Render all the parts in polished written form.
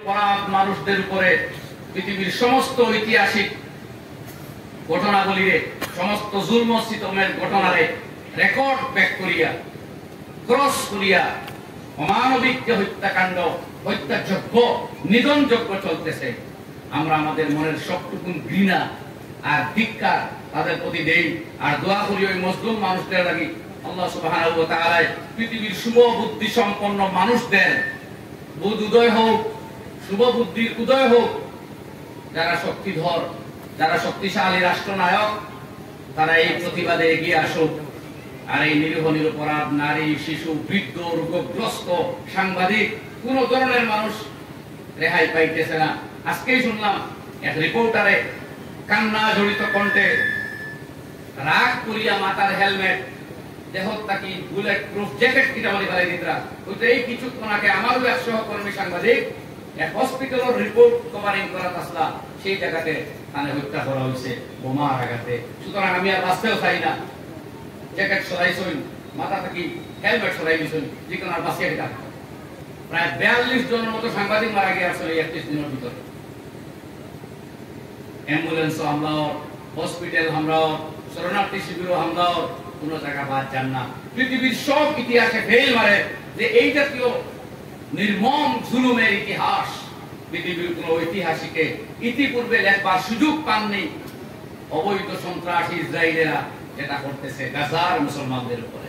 মানুষদের উপরে পৃথিবীর সমস্ত ঐতিহাসিক ঘটনাবলীরে সমস্ত জুলম সিতমের ঘটনারে রেকর্ড ব্যাক করিয়া ক্রস করিয়া অমানবিক হত্যাকাণ্ড হত্যাযজ্ঞ নিধনযজ্ঞ চলতেছে। আমরা আমাদের মনের সবটুকু ঘৃণা আর ধিক্কার তাদের প্রতি দেই আর দোয়া করি ওই মজলুম মানুষদের লাগি আল্লাহ সুবহানাহু ওয়া তাআলা পৃথিবীর শুভ বুদ্ধি সম্পন্ন মানুষদের বুধ উদয় হোক, শুভ বুদ্ধির উদয় হোক, যারা শক্তিধর, যারা শক্তিশালী রাষ্ট্রনায়ক, তারা এই প্রতিবাদে এগিয়ে আসুক। আর এই নিরীহ নিরপরাধ নারী, শিশু, বৃদ্ধ, রোগগ্রস্ত, সাংবাদিক, কোন ধরনের মানুষ রেহাই পাইতেছে না। আজকেই শুনলাম এক রিপোর্টারে কান্না জড়িত কণ্ঠে রাগ করিয়া মাথার হেলমেট দেহত তাকি বুলেট প্রুফ জ্যাকেট কিটা বলি ফেলাই দিতরা ওইটাই কিছুক্ষণ আগে আমারও এক সহকর্মী সাংবাদিক এক হসপিটালের রিপোর্ট কভারিং করা আসলা সেই জায়গাতে তানে হত্যা করা হয়েছে বোমার আঘাতে। সুতরাং আমি আর বাঁচতেও চাই না। জ্যাকেট সরাইছই, মাথা থেকে হেলমেট সরাই দিছই, যে কোনো আর বাঁচিয়ে দিতাম। প্রায় 42 জনের মতো সাংবাদিক মারা গিয়ে আসলে 31 দিনের ভিতরে। অ্যাম্বুলেন্স হামলাও, হসপিটাল হামলাও, শরণার্থী শিবিরও হামলাও, কোন জায়গা বাদ যান না। পৃথিবীর সব ইতিহাসে ফেল মারে যে এই জাতীয় নির্মম জুলুমের ইতিহাস পৃথিবীর কোন ঐতিহাসিকে ইতিপূর্বে লেখবার সুযোগ পাননি। অবৈধ সন্ত্রাসী ইসরায়েলেরা যেটা করতেছে গাজার মুসলমানদের উপরে।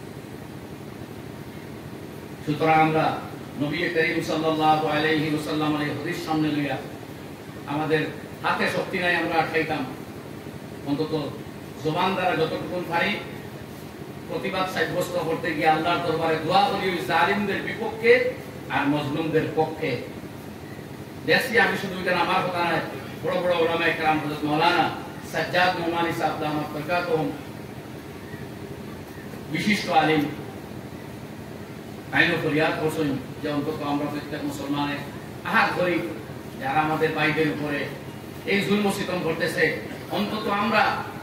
সুতরাং আমরা নবী করিম সাল্লাল্লাহু আলাইহি ওয়াসাল্লামের এই হাদিস সামনে লইয়া আমাদের হাতে শক্তি নাই, আমরা খাইতাম অন্তত জবান দ্বারা যতটুকু পারি প্রতিবাদ সাব্যস্ত করতে গিয়ে আল্লাহর দরবারে দোয়া করি ওই জালিমদের বিপক্ষে আর মজলুমদের পক্ষে। দেখছি আমি শুধু এটা আমার কথা নয়, বড় বড় উলামায়ে কেরাম হযরত মাওলানা সাজ্জাদ নোমানী সাহেব দামাত বরকাতুহুম, বিশিষ্ট আলিম, আইন ফরিয়াদ করছেন যে অন্তত আমরা প্রত্যেক মুসলমানের আহাত করি যারা আমাদের ভাইদের উপরে এই জুলম সিতম করতেছে, অন্তত আমরা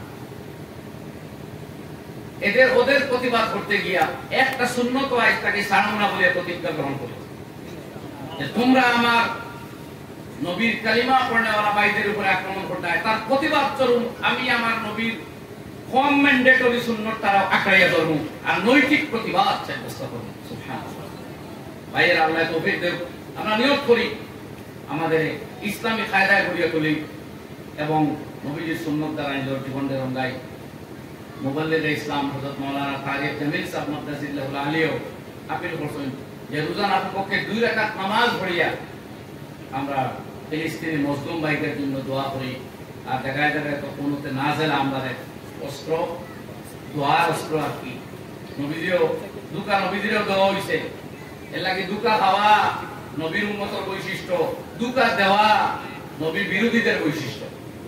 এদের ওদের প্রতিবাদ করতে গিয়া একটা সুন্নত আয়াতটাকে সারমনা বলে প্রতিজ্ঞা গ্রহণ করি যে তোমরা আমার নবীর কালিমা পড়নেওয়ালা ভাইদের উপরে আক্রমণ করতে হয়, তার প্রতিবাদ করুন। আমি আমার নবীর কম ম্যান্ডেটরি সুন্নত তারা আঁকড়াইয়া ধরব আর নৈতিক প্রতিবাদ সাব্যস্ত করব। সুবহানাল্লাহ। ভাইয়ের আল্লাহ তৌফিক দেব। আমরা নিয়ত করি আমাদের ইসলামী কায়দায় গড়িয়ে তুলি এবং নবীজির সুন্নত দ্বারা নিজের জীবনের রঙ্গাই। মুবাল্লিগ ইসলাম হযরত মাওলানা তারিক জামিল সাহেব মাদ্রাসাতুল আলিয়া আপিল করছেন যে রোজানা পক্ষে 2 রাকাত নামাজ পড়িয়া আমরা ফিলিস্তিনি মুসলিম ভাইদের জন্য দোয়া করি। আর জায়গায় জায়গায় তো কোনোতে না জেলা আমাদের অস্ত্র দোয়ার অস্ত্র আর কি নবীজিও নবীজিরও দেওয়া হয়েছে। এর লাগে দুকা খাওয়া নবীর উম্মতের বৈশিষ্ট্য, দুকা দেওয়া নবীর বিরোধীদের বৈশিষ্ট্য।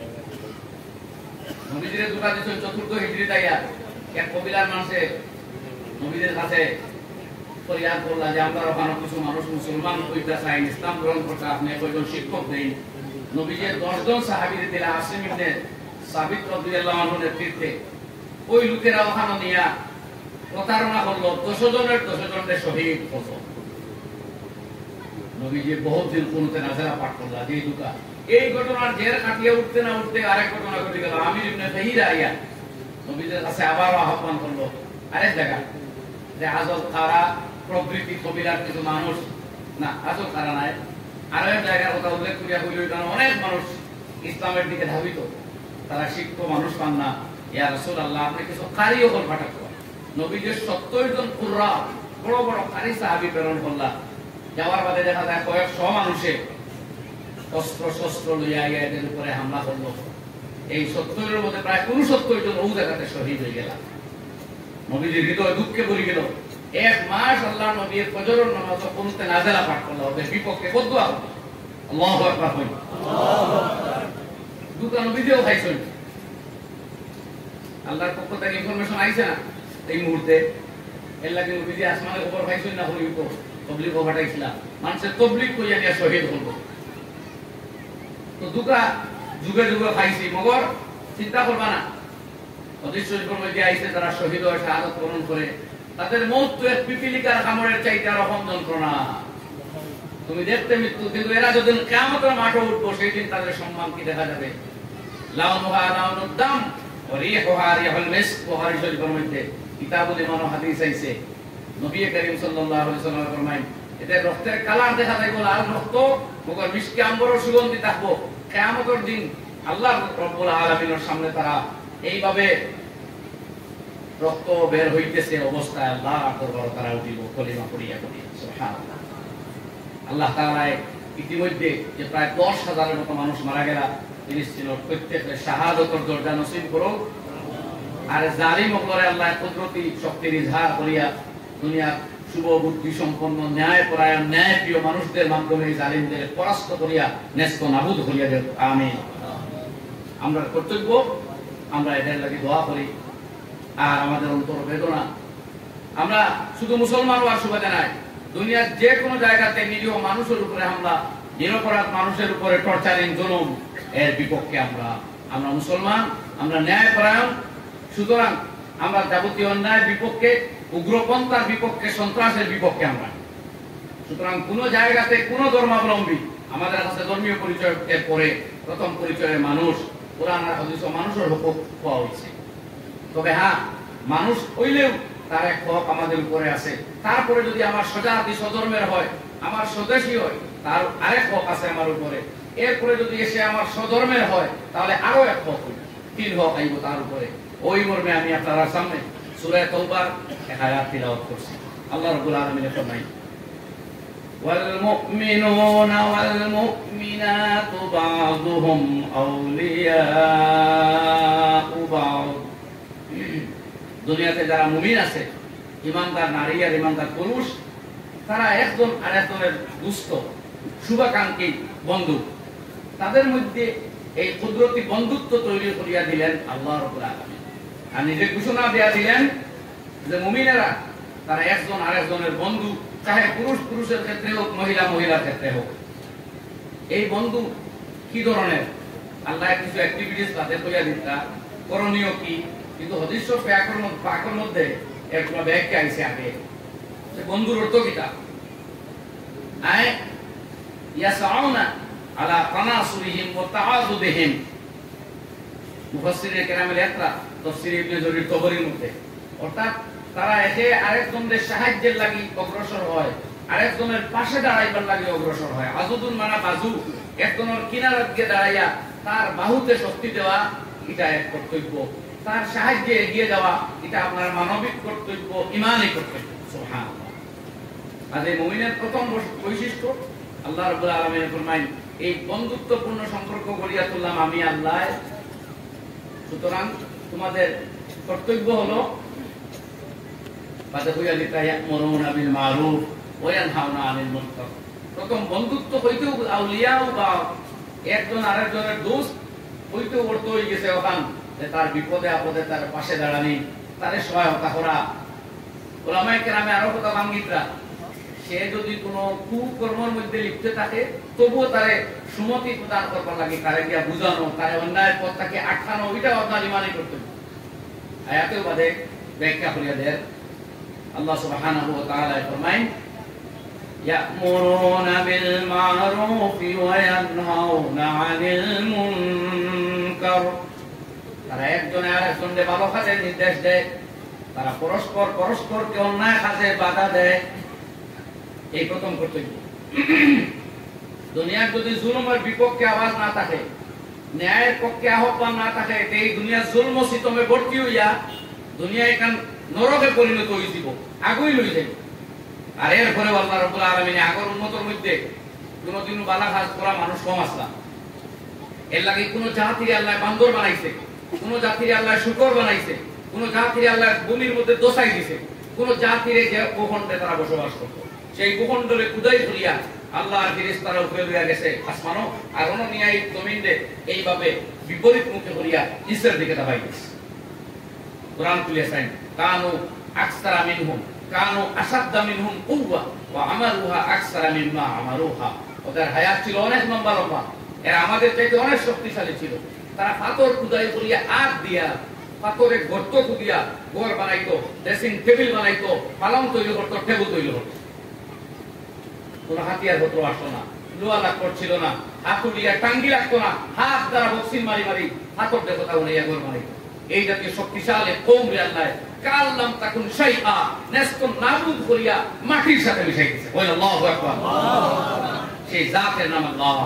নবীজিরে দুকা দিয়েছেন 4th হিজরি তাইয়া এক কবিলার মানুষে নবীদের কাছে ফরিয়াদ করলা যে আমরা ওখানে কিছু মানুষ মুসলমান হইতে চাই, ইসলাম গ্রহণ করতে, আপনি কয়জন শিক্ষক দেন। নবীজির 10 জন সাহাবীদের দিলা আসিম ইবনে সাবিত রাদিয়াল্লাহু আনহু নেতৃত্বে ওই লোকেরা ওখানে নিয়া প্রতারণা করলো, 10 জনের 10 জনের শহীদ হলো। নবীজি বহুত দিন কোনতে নাজারা পাঠ করলা যে দুকা এই ঘটনার জের কাটিয়ে উঠতে না উঠতে আরেক ঘটনা ঘটে গেল। আমির ইবনে তাহিরা আইয়া নবীদের কাছে আবার আহ্বান করলো আরেক জায়গা যে আজল কারা প্রবৃত্তি কবিলার কিছু মানুষ না, আজল কারা নাই, আরো এক জায়গার কথা উল্লেখ করিয়া হইল কারণ অনেক মানুষ ইসলামের দিকে ধাবিত, তারা শিক্ষিত মানুষ পান না। ইয়া রাসূলুল্লাহ আপনি কিছু কারি ওপর পাঠাতো। নবীদের 70 জন কুররা বড় বড় কারি সাহাবী প্রেরণ করলা। যাওয়ার বাদে দেখা যায় কয়েকশো মানুষে অস্ত্র শস্ত্র লইয়া এদের উপরে হামলা করলো। এই 70 মধ্যে প্রায় 69 জন ওই জায়গাতে শহীদ হয়ে গেল। নবীজির হৃদয় দুঃখে ভরে গেল। 1 মাস আল্লাহ নবীর ফজরের নামাজ কোনতে নাযিলা পাঠ করলো, ওদের বিপক্ষে বদদুয়া করলো। আল্লাহু আকবার কই, আল্লাহু আকবার। দুটো নবীজিও খাইছেন, আল্লাহর পক্ষ থেকে ইনফরমেশন আইছে না এই মুহূর্তে। এর লাগে নবীজি আসমানের উপর খাইছেন না হইব তো তবলিগ পাঠাইছিলাম, মানুষের তবলিগ কইয়া নিয়ে শহীদ হলো। তো দুটা যুগে যুগে খাইছি, মগর চিন্তা করবা না হাদিস শরীফের মধ্যে আইছে যারা শহীদ হয়ে শাহাদাত বরণ করে তাদের মওত তো এক পিপিলিকার কামড়ের চাইতে আরো কম যন্ত্রণা। তুমি দেখতে মৃত্যু, কিন্তু এরা যেদিন কিয়ামতের মাঠে উঠবো সেই দিন তাদের সম্মান কি দেখা যাবে। লাউনুহা লাউনুদ দাম ওয়া রিহুহা রিহুল মিস্ক। বুখারী শরীফের মধ্যে কিতাবুল ইমান ও হাদিস আইছে, নবী করিম সাল্লাল্লাহু আলাইহি ওয়াসাল্লাম ফরমায় এদের রক্তের কালার দেখা যাইবো লাল রক্ত, মগর মিষ্টি আম্বরের সুগন্ধি থাকবো। কিয়ামতের দিন আল্লাহ রাব্বুল আলামিনের সামনে তারা এইভাবে রক্ত বের হইতেছে অবস্থায় আল্লাহ দরবারে তারা উঠিব কলিমা পড়িয়া পড়িয়া সুবহানাল্লাহ। আল্লাহ তাআলা ইতিমধ্যে যে প্রায় 10,000-এর মতো মানুষ মারা গেল, ফিলিস্তিনের প্রত্যেকের শাহাদাতের দরজা নসিব করো। আর জালিম ওপরে আল্লাহ কুদরতি শক্তির ইজহার করিয়া দুনিয়ার শুভ বুদ্ধি সম্পন্ন ন্যায়পরায়ণ ন্যায়প্রিয় মানুষদের মাধ্যমে জালিমদের পরাস্ত করিয়া নেস্ত নাবুদ করিয়া দেব। আমিন। আমরা কর্তব্য আমরা এদের লাগি দোয়া করি। আর আমাদের অন্তর বেদনা, আমরা শুধু মুসলমান হওয়ার সুবাদে নাই, দুনিয়ার যে কোনো জায়গাতে নিরীহ মানুষের উপরে হামলা, নিরপরাধ মানুষের উপরে টর্চারিং জুলুম, এর বিপক্ষে আমরা মুসলমান, আমরা ন্যায়পরায়ণ। সুতরাং আমরা যাবতীয় অন্যায়ের বিপক্ষে, উগ্রপন্থার বিপক্ষে, সন্ত্রাসের বিপক্ষে আমরা। সুতরাং কোন জায়গাতে কোন ধর্মাবলম্বী, আমাদের কাছে ধর্মীয় পরিচয়ের পরে প্রথম পরিচয়ের মানুষ, কোরআন আর হাদিস মানুষের হক পাওয়া হয়েছে। তবে হ্যাঁ, মানুষ হইলেও তার এক হক আমাদের উপরে আছে। তারপরে যদি আমার স্বজাতি স্বধর্মের হয়, আমার স্বদেশী হয়, তার আরেক হক আছে আমার উপরে। এরপরে যদি এসে আমার স্বধর্মের হয়, তাহলে আরো এক হক হইল, 3 হক আইব তার উপরে। ওই মর্মে আমি আপনারা সামনে সূরা তাওবার এক আয়াত তিলাওয়াত করছি। আল্লাহ রাব্বুল আলামিন ফরমায় والمؤمنون والمؤمنات بعضهم أولياء بعض। দুনিয়াতে যারা মুমিন আছে, ইমানদার নারী আর ইমানদার পুরুষ, তারা একজন আরেকজনের দুস্থ, শুভাকাঙ্ক্ষী, বন্ধু। তাদের মধ্যে এই কুদরতি বন্ধুত্ব তৈরি করিয়া দিলেন আল্লাহ রাব্বুল আলামিন। আর নিজে ঘোষণা দেয়া দিলেন যে মুমিনেরা তারা একজন আরেকজনের বন্ধু, চাহে পুরুষ পুরুষের ক্ষেত্রে হোক, মহিলা মহিলার ক্ষেত্রে হোক। এই বন্ধু কি ধরনের, আল্লাহ কিছু অ্যাক্টিভিটিস তাদের কইয়া দিতা, করণীয় কি। কিন্তু হাদিস পাকের মধ্যে একটা ব্যাখ্যা আইছে আগে, যে বন্ধুর অর্থ কিটা, আয় ইয়াসাউনা আলা তানাসুরিহিম ওয়া তাআদুদিহিম। মুফাসসিরে কেরামের একটা তাফসীর ইবনে জরীর তাবরীর মধ্যে, অর্থাৎ তারা এসে আরেকজনের সাহায্যের লাগি অগ্রসর হয়, আরেকজনের পাশে দাঁড়াইবার লাগি অগ্রসর হয়। আজুদুন মানা বাজু, একজনের কিনারাত গিয়ে দাঁড়াইয়া তার বাহুতে শক্তি দেওয়া, এটা এক কর্তব্য। তার সাহায্যে এগিয়ে যাওয়া, এটা আপনার মানবিক কর্তব্য, ঈমানি কর্তব্য। সুবহানাল্লাহ। আর এই মুমিনের প্রথম বৈশিষ্ট্য আল্লাহ রাব্বুল আলামিন ফরমায়, এই বন্ধুত্বপূর্ণ সম্পর্ক গড়িয়া তুললাম আমি আল্লাহ। সুতরাং তোমাদের কর্তব্য হলো প্রথম বন্ধুত্ব হইতেও আউলিয়া বা একজন আরেকজনের দোস্ত হইতেও অর্থ হয়ে গেছে ওখান, যে তার বিপদে আপদে তার পাশে দাঁড়ানি, তাদের সহায়তা করা। ওলামায়ে কেরামে আরো কথা বাঙ্গিতরা, সে যদি কোনো কুকর্মের মধ্যে লিপ্ত থাকে, তবুও তারে সুমতি প্রদান করবার লাগে, তারে গিয়া বুঝানো, তারে অন্যায়ের পথটাকে আটকানো, ওইটা আপনার ইমানি করতে। আয়াতেও বাদে ব্যাখ্যা করিয়া দেন আল্লাহ সুবহানাহু ওয়া তাআলা ফরমায়, ইয়ামুরুনা বিল মারুফি ওয়া ইয়ানহাউনা আনিল মুনকার। তারা একজনে আরেকজনকে ভালো কাজের নির্দেশ দেয়, তারা পরস্পরকে অন্যায় কাজে বাধা দেয়। এই প্রথম কর্তব্য। দুনিয়ার যদি জুলুমের বিপক্ষে আওয়াজ না থাকে, ন্যায়ের পক্ষে আহ্বান না থাকে, এই দুনিয়া জুলম ও সিতমে ভর্তি হইয়া দুনিয়া এখান নরকে পরিণত হয়ে যাব, আগুই লই যাবে। আর এরপরে আল্লাহ রাব্বুল আলামিন আগর উম্মতের মধ্যে কোনদিন বালা কাজ করা মানুষ কম আসলা। এর লাগে কোন জাতির আল্লাহ বান্দর বানাইছে, কোন জাতির আল্লাহ শুকর বানাইছে, কোন জাতির আল্লাহ ভূমির মধ্যে দোসাই দিছে, কোন জাতির যে ভূখণ্ডে তারা বসবাস করত, সেই ভূখণ্ডে কুদাই ধরিয়া আল্লাহর ফেরেশতারা উপরে লইয়া গেছে আসমানো, আর অন্য নিয়ে এই জমিনে এইভাবে বিপরীত মুখে করিয়া নিচের দিকে দাবাই দিছে। কোরআন তুলেছেন, কানু আকসারা মিনহুম, কানু আসাদ্দা মিনহুম কুওয়া ওয়া আমারুহা আকসারা মিম্মা আমারুহা। ওদের হায়াত ছিল অনেক লম্বা লম্বা, এরা আমাদের চাইতে অনেক শক্তিশালী ছিল। তারা পাথর খুদাই করিয়া আগ দিয়া, পাথরে গর্ত খুদিয়া ঘর বানাইতো, ড্রেসিং টেবিল বানাইতো, পালং তৈরি করতো, টেবিল তৈরি করতো। কোন হাতিয়ার হতো আসতো না, লোহা লাকড় ছিল না, হাতুড়িয়া টাঙ্গি লাগতো না, হাত দ্বারা বক্সিং মারি মারি হাতর দেবতা উনাইয়া গোল মারি। এই জাতীয় শক্তিশালী কওম রে আল্লাহ কাল্লাম তাকুন শাইআ নেস্তম নাবুদ করিয়া মাটির সাথে মিশাই দিয়েছে। বলেন আল্লাহু আকবার। সেই জাতের নাম আল্লাহ।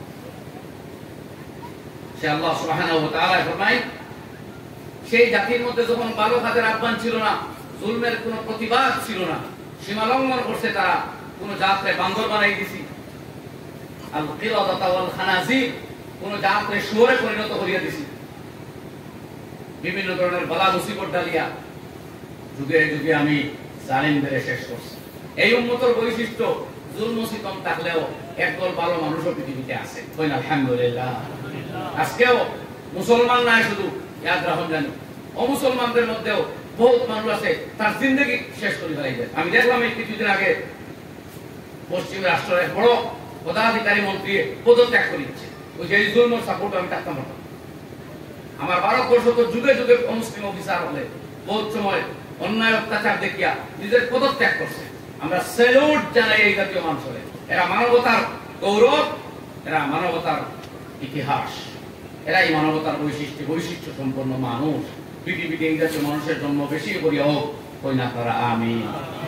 সে আল্লাহ সুবহানাহু ওয়া তাআলা ফরমায়, সেই জাতির মধ্যে যখন ভালো কাজের আহ্বান ছিল না, জুলমের কোনো প্রতিবাদ ছিল না, সীমা লঙ্ঘন করছে তারা, কোন জাতরে বান্দর বানাই দিছি, আল কিরাদাতা ওয়াল খানাজির, কোন জাতরে শুয়োরে পরিণত করিয়া দিছি, বিভিন্ন ধরনের বালা মুসিবত ডালিয়া যুগে যুগে আমি জালিমদের শেষ করছি। এই উম্মতের বৈশিষ্ট্য, জুলম সিতম থাকলেও একদল ভালো মানুষও পৃথিবীতে আছে। কইনা আলহামদুলিল্লাহ। আজকেও মুসলমান নাই শুধু, ইয়াদ রাখুন জানি, অমুসলমানদের মধ্যেও বহুত মানুষ আছে তার জিন্দগি শেষ করে ফেলাইছে। আমি দেখলাম এই কিছুদিন আগে পশ্চিম রাষ্ট্রের বড় পদাধিকারী মন্ত্রী পদত্যাগ করেছে। ওই যে জুলমের সাপোর্ট আমি থাকতাম না। আমার ভারতবর্ষ তো যুগে যুগে অমুসলিম অফিসার হলে বহুত সময় অন্যায় অত্যাচার দেখিয়া নিজের পদত্যাগ করছে। আমরা স্যালুট জানাই এই জাতীয় মানুষের। এরা মানবতার গৌরব, এরা মানবতার ইতিহাস, এরাই মানবতার বৈশিষ্ট্য সম্পন্ন মানুষ। পৃথিবীতে এই জাতীয় মানুষের জন্ম বেশি করিয়া হোক, কই না তারা আমিন।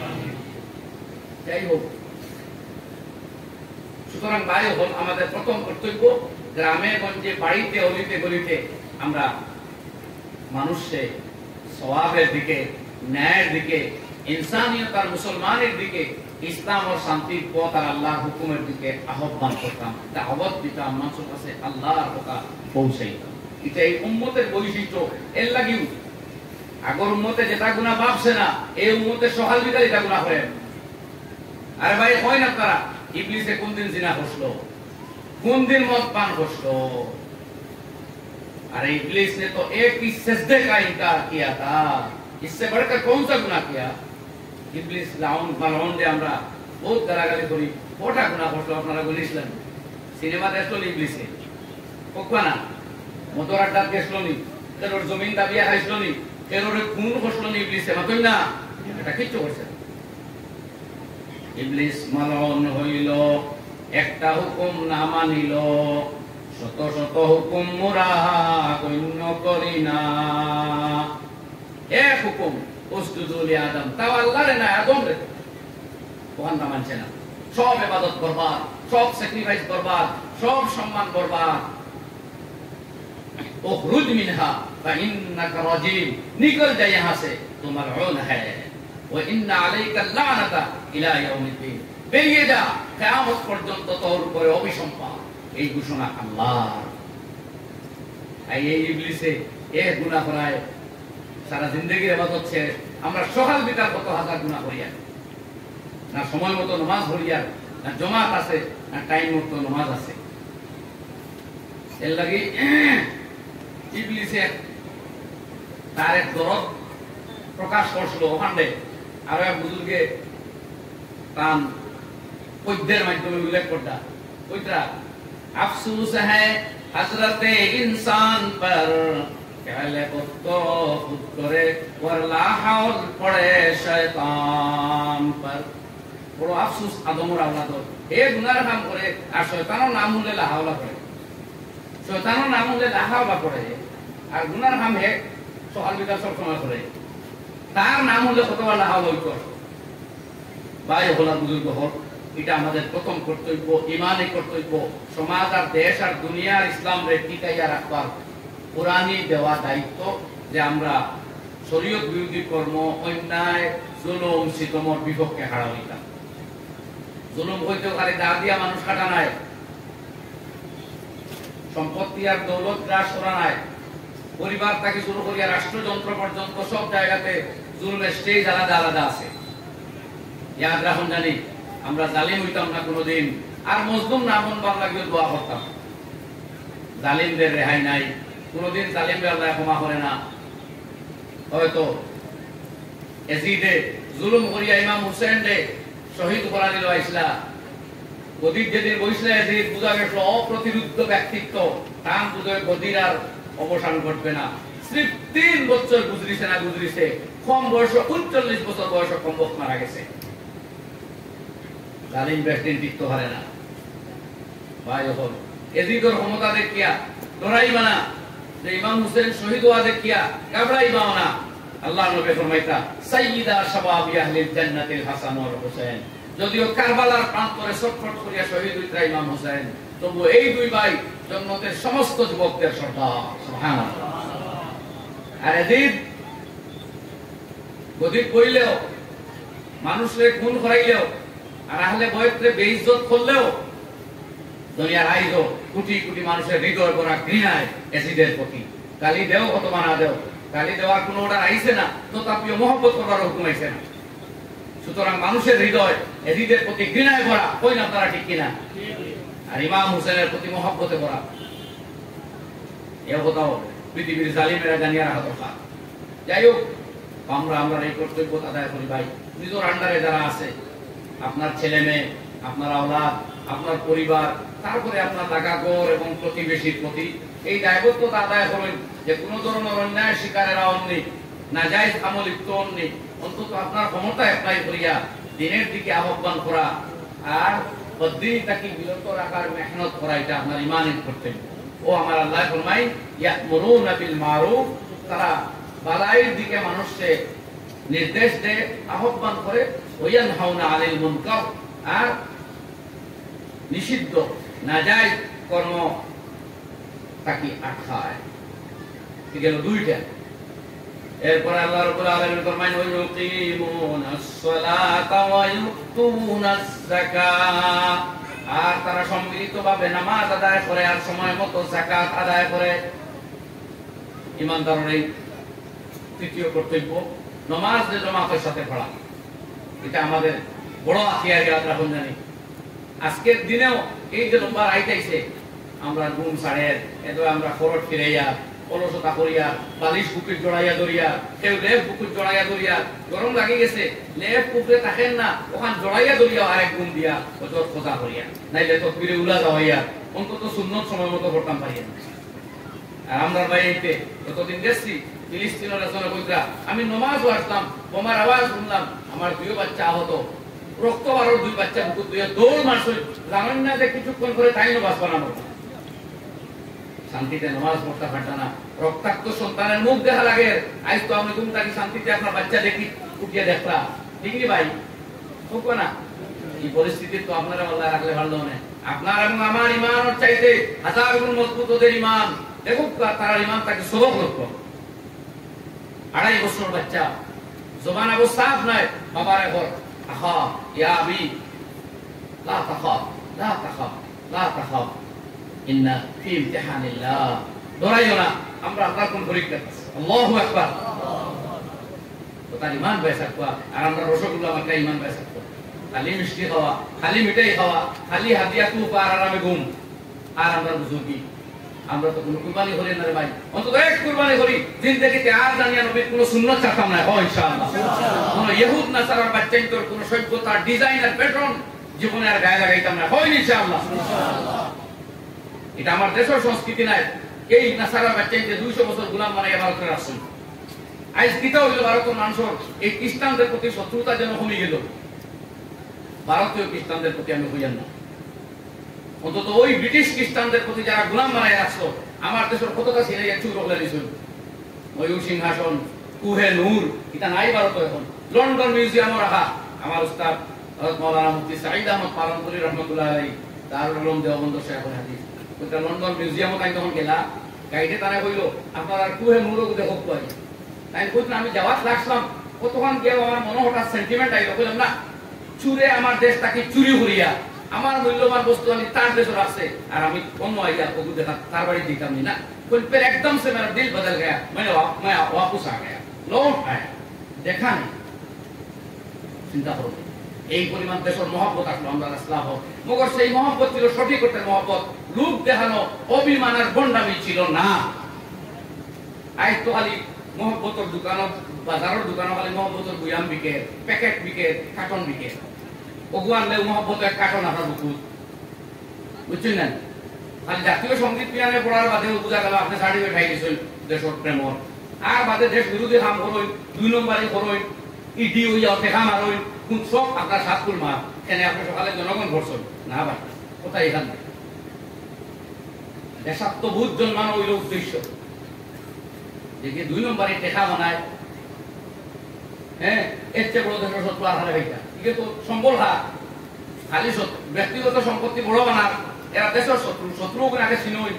যাই হোক, সুতরাং ভাই হল আমাদের প্রথম কর্তব্য, গ্রামে গঞ্জে বাড়িতে অলিতে গলিতে আমরা মানুষকে সওয়াবের দিকে, ন্যায়ের দিকে, ইনসানিয়ত আর মুসলমানের দিকে, ইসলাম ও শান্তির পথ আর আল্লাহর হুকুমের দিকে আহ্বান করতাম, দাওয়াত দিতাম, মানুষের কাছে আল্লাহর কথা পৌঁছাইতাম। এটা এই উম্মতের বৈশিষ্ট্য। এর লাগিও আগর উম্মতে যেটা গুনাহ ভাবছে না, এই উম্মতে সহাল বিকাল এটা গুনাহ হয়। আরে ভাই হয় না, তারা ইবলিসে কোন দিন জিনা করলো, কোন দিন মদ পান করলো, अरे इब्लिस ने तो एक ही सजदे का इनकार किया था, इससे बढ़कर कौन सा गुनाह किया। इब्लिस लाउन मालून दे আমরা বহুত গালাগালি করি, কোটা গুনাহ করলো আপনারা বলিছিলেন। সিনেমা দেখলো ইবলিসে কোকবানা মোটর আড্ডা দেখলো নি, তেরোর জমিন দাবিয়া খাইছিল নি, তেরোর খুন করলো নি ইবলিসে, মাতই না এটা কিচ্ছু করছে। ইবলিস মালউন হইল, একটা হুকুম না মানিল, শত শত হুকুম মোরা গণ্য করি না। এক হুকুম উসজুদু লিআদম, তাও আল্লাহ রে না আদম রে ওখানটা মানছে না। সব ইবাদত বরবাদ, সব স্যাক্রিফাইস বরবাদ, সব সম্মান বরবাদ। উখরুজ মিনহা ফাইন্নাকা রাজিম, নিকল যা यहां से तू मलऊन है व इन আলাইকা লানাতা ইলা ইয়াউমিদ্দিন, বেরিয়ে যা, কিয়ামত পর্যন্ত তোর উপরে অভিসম্পাত। এই ঘোষণা আল্লাহর। এই ইবলিসে এ গুনাহ করায় সারা জিন্দেগির ইবাদত ছেড়ে আমরা সকাল বিকাল কত হাজার গুনাহ করিয়া, না সময় মতো নামাজ পড়িয়া, না জামাত আছে, না টাইম মতো নামাজ আছে। এর লাগি ইবলিসে তার এক দরদ প্রকাশ করছিল ওখানে। আর এক বুজুর্গে তান পদ্যের মাধ্যমে উল্লেখ করতা, ওইটা अफसोस है हजरत इंसान पर, कहले तो खुद करे वरला हाउल पड़े शैतान पर। बड़ो अफसोस आदमर औलाद हे गुनार काम करे আর শয়তানের নাম হলে লাহাওলা করে, শয়তানের নাম হলে লাহাওলা করে, আর গুনার কাম হে সকাল বিকাল সব সময় করে, তার নাম হলে কতবার লাহাওলা হইতো। ভাই হলা বুজুর্গ হল, এটা আমাদের প্রথম কর্তব্য, ইমানি কর্তব্য। সমাজ আর দেশ আর দুনিয়ার ইসলাম রে টিকাইয়া রাখবার কোরআনই দেওয়া দায়িত্ব, যে আমরা শরীয়ত বিরোধী কর্ম, অন্যায়, জুলুম সিতমর বিপক্ষে হারা হইতাম। জুলুম হইতে খালি দা দিয়া মানুষ কাটা নাই, সম্পত্তি আর দৌলত গ্রাস করা নাই, পরিবার থেকে শুরু করিয়া রাষ্ট্রযন্ত্র পর্যন্ত সব জায়গাতে জুলুমের স্টেজ আলাদা আলাদা আছে। ইয়াদ রাখুন জানি, আমরা জালিম হইতাম না কোনোদিন, আর মজলুম না মনবার লাগিয়ে দোয়া করতাম। জালিমদের রেহাই নাই, কোনোদিন জালিমদের আল্লাহ ক্ষমা করে না। হয়তো এজিদে জুলুম করিয়া ইমাম হুসেন রে শহীদ করা দিল আইসলা, গদির যেদিন বইসলা এজিদ বুঝা গেছিল অপ্রতিরুদ্ধ ব্যক্তিত্ব, তাম বুঝে গদির আর অবসান ঘটবে না। সির্ফ 3 বছর গুজরিছে না গুজরিছে, কম বয়স 39 বছর বয়স কমবক মারা গেছে। জালিম প্রেসিডেন্ট টিকতে পারে না ভাই। হল এদিকের ক্ষমতা দেখিয়া ডরাইবা না, যে ইমাম হুসেন শহীদ হওয়া দেখিয়া ঘাবড়াইবাও না। আল্লাহ নবী ফরমাইতা সাইয়্যিদা শাবাবি আহলিল জান্নাতিল হাসান ওয়াল হুসাইন। যদিও কারবালার প্রান্তরে ছটফট করিয়া শহীদ হইতা ইমাম হুসাইন, তবু এই দুই ভাই জান্নাতের সমস্ত যুবকদের সর্দার। সুবহানাল্লাহ। আর এদিক গদিক কইলেও, মানুষের খুন করাইলেও, আর আহলে বয়ত্রে বেইজ্জত করলেও, দুনিয়ার আইজো কোটি কোটি মানুষের হৃদয় ভরা ঘৃণায় এজিদের প্রতি। গালি দেও অথবা না দেও, গালি দেওয়ার কোনো অর্ডার আইছে না, তথাপিও মহব্বত করার হুকুম আইছে না। সুতরাং মানুষের হৃদয় এজিদের প্রতি ঘৃণায় ভরা, কই না তারা ঠিক কিনা? আর ইমাম হুসেনের প্রতি মহব্বতে ভরা। এ কথাও পৃথিবীর জালিমেরা জানিয়ে রাখা দরকার। যাই হোক, আমরা এই কর্তব্য আদায় করি ভাই। নিজের আন্ডারে যারা আছে, আপনার ছেলে মেয়ে, আপনার আওলাদ, আপনার পরিবার, তারপরে আপনার লাগাগর এবং প্রতিবেশীর প্রতি এই দায়বদ্ধতা আদায় করেন যে কোনো ধরনের অন্যায় শিকারেরা অন্যি, নাজায়েজ আমল লিপ্ত অন্যি, অন্তত আপনার ক্ষমতা অ্যাপ্লাই করিয়া দিনের দিকে আহ্বান করা আর বদ্দিনটাকে বিরত রাখার মেহনত করা, এটা আপনার ইমানের কর্তব্য। ও আমার আল্লাহ ফরমাই ইয়া'মুরুনা বিল মারুফ, তারা বালাইয়ের দিকে মানুষকে নির্দেশ দেয়, আহ্বান করে, ওয়ায়ানহাউনা আনিল মুনকার, আর নিষিদ্ধ নাজায়েজ কর্ম তাকে আটকায়। ঠিক আছে, দুইটা। এরপর আল্লাহ রাব্বুল আলামিন ফরমায় ওয়ায়ুকিমুনাস সালাতা ওয়া ইউতুনাস যাকাত, আর তারা সম্মিলিতভাবে নামাজ আদায় করে আর সময় মতো যাকাত আদায় করে। ইমানদারের এই তৃতীয় কর্তব্য নামাজ জামাতের সাথে পড়া। এটা আমাদের বড় হাতিয়ার, আমরা এখন জানি। আজকের দিনেও এই যে লম্বা আইতাইছে, আমরা ঘুম ছাড়ে এত আমরা খরচ ফিরাইয়া অলসতা করিয়া বালিশ বুকুর জড়াইয়া ধরিয়া, কেউ লেপ বুকুর জড়াইয়া ধরিয়া, গরম লাগি গেছে লেপ বুকুরে থাকেন না, ওখান জড়াইয়া ধরিয়া আরেক ঘুম দিয়া ওজর খোঁজা করিয়া, নাইলে তকবীরে উলা যাওয়াইয়া অন্তত সুন্নত সময় মতো করতাম পারিয়া। আর আমরা বাইতে যতদিন দেখছি ফিলিস্তিনের রাজনে কইরা আমি নমাজও আসলাম, বোমার আওয়াজ শুনলাম, আমার দুই বাচ্চা আহত, রক্ত আরো দুই বাচ্চা বুকুর দিয়ে দৌড় মারছে, জানেন না যে কিছুক্ষণ করে তাইনো বাস বানানো। শান্তিতে নামাজ পড়তে পারতা না, রক্তাক্ত সন্তানের মুখ দেখা লাগে। আজ তো আমি তুমি তাকে শান্তিতে আপনার বাচ্চা দেখি উঠিয়ে দেখলা, ঠিক নি ভাই? হোক না এই পরিস্থিতি তো আপনারা আল্লাহ রাখলে ভালো না। আপনার এবং আমার ইমান চাইতে হাজার গুণ মজবুত ওদের ইমান। দেখুক তারা ইমান তাকে সবক লক্ষ্য। 2.5 বছর বাচ্চা, জবান অবস্থা নাই, বাবার ঘর আহা ইয়া আবি লা তাখাফ লা তাখাফ লা তাখাফ ইন্না ফি ইমতিহানিল্লাহ, ডরাইও না, আমরা আল্লাহর কোন পরীক্ষা। আল্লাহু আকবার। তো তার ইমান বেসা কোয়া, আর আমরা রসগোল্লা মার্কা ইমান বেসা কোয়া, খালি মিষ্টি খাওয়া, খালি মিঠাই খাওয়া, খালি হাদিয়া তুফ আর আরামে ঘুম। আর আমরা বুঝুকি আমরা তো কোনো কুরবানি করি না রে ভাই, অন্তত এক কুরবানি করি জিন্দেগিতে। আর জানিয়া নবীর কোনো সুন্নাত চাইতাম না, হয় ইনশাআল্লাহ। কোন ইহুদ নাসারার বাচ্চাই তোর কোনো সভ্যতা ডিজাইন আর প্যাটার্ন জীবনে আর গায়ে লাগাইতাম না, হয় ইনশাআল্লাহ। এটা আমার দেশের সংস্কৃতি নাই। এই নাসারার বাচ্চাইতে 200 বছর গোলাম বানাইয়া ভারতের আসছেন। আজ কিতা হইল ভারতের মানুষের এই খ্রিস্টানদের প্রতি শত্রুতা যেন কমে গেল। ভারতীয় খ্রিস্টানদের প্রতি আমি হইয়ান না, অন্তত ওই ব্রিটিশ খ্রিস্টানদের প্রতি যারা গোলাম বানায় আসলো, আমার দেশের কতটা ছিনে চুর হলে নিছিল। ময়ূর সিংহাসন, কুহে নূর, এটা নাই ভারত এখন। লন্ডন মিউজিয়ামও রাখা। আমার উস্তাদ হযরত মাওলানা মুফতি সাঈদ আহমদ পালনপুরি রহমাতুল্লাহ আলাইহি দারুল উলুম দেওবন্দ শেখুল হাদিস, ওটা লন্ডন মিউজিয়ামও তাই তখন গেলা। গাইডে তারা কইল আপনারা কুহে নূরও দেখো কই। তাই কইতাম আমি যাওয়াত লাগলাম, কতক্ষণ গিয়ে আমার মনে হঠাৎ সেন্টিমেন্ট আইলো, কইলাম না চুরে আমার দেশটাকে চুরি করিয়া আমার মূল্যবান বস্তু আমি তার দেশে আছে, আর আমি অন্য আইয়া ওগুলো দেখা তার বাড়ি দিতাম না। फिर एकदम से मेरा दिल बदल गया, मैं वापस आ गया, लौट आया, देखा नहीं। চিন্তা করো এই পরিমাণ দেশের মহব্বত আসলো, আমরা ইসলাম হোক, মগর সেই মহব্বত ছিল সঠিক অর্থের মহব্বত, লোক দেখানো অভিমানের বন্ডামি ছিল না। আজ তো খালি মহব্বতের দোকান, বাজারের দোকান খালি মহব্বতের বুয়াম বিকে, প্যাকেট বিকে, কার্টন বিকে। ওগুয়ান লে মহব্বতের কার্টন আপনার বুকুত, বুঝছেন না? খালি জাতীয় সঙ্গীত পিয়ানে পড়ার বাদে বুঝা গেল আপনি সার্টিফিকেট খাই দিয়েছেন দেশের প্রেমর। আর বাদে দেশ বিরোধী কাম করুন, 2 নম্বরই করুন, ইডি হইয়া দেখা মারুন, কোন সব আপনার সাতকুল মা কেন আপনি সকালে জনগণ ভরসন না ভাই কোথায় এখান থেকে দেশাত্মবোধ জন্মানো হইল উদ্দেশ্য যে 2 নম্বরে টেকা বানায় হ্যাঁ এর চেয়ে বড় দেশের শত্রু আর হারে ভাইটা ঠিক তো সম্বল হা খালি ব্যক্তিগত সম্পত্তি বড় বানার এরা দেশের শত্রু শত্রু আগে চিনই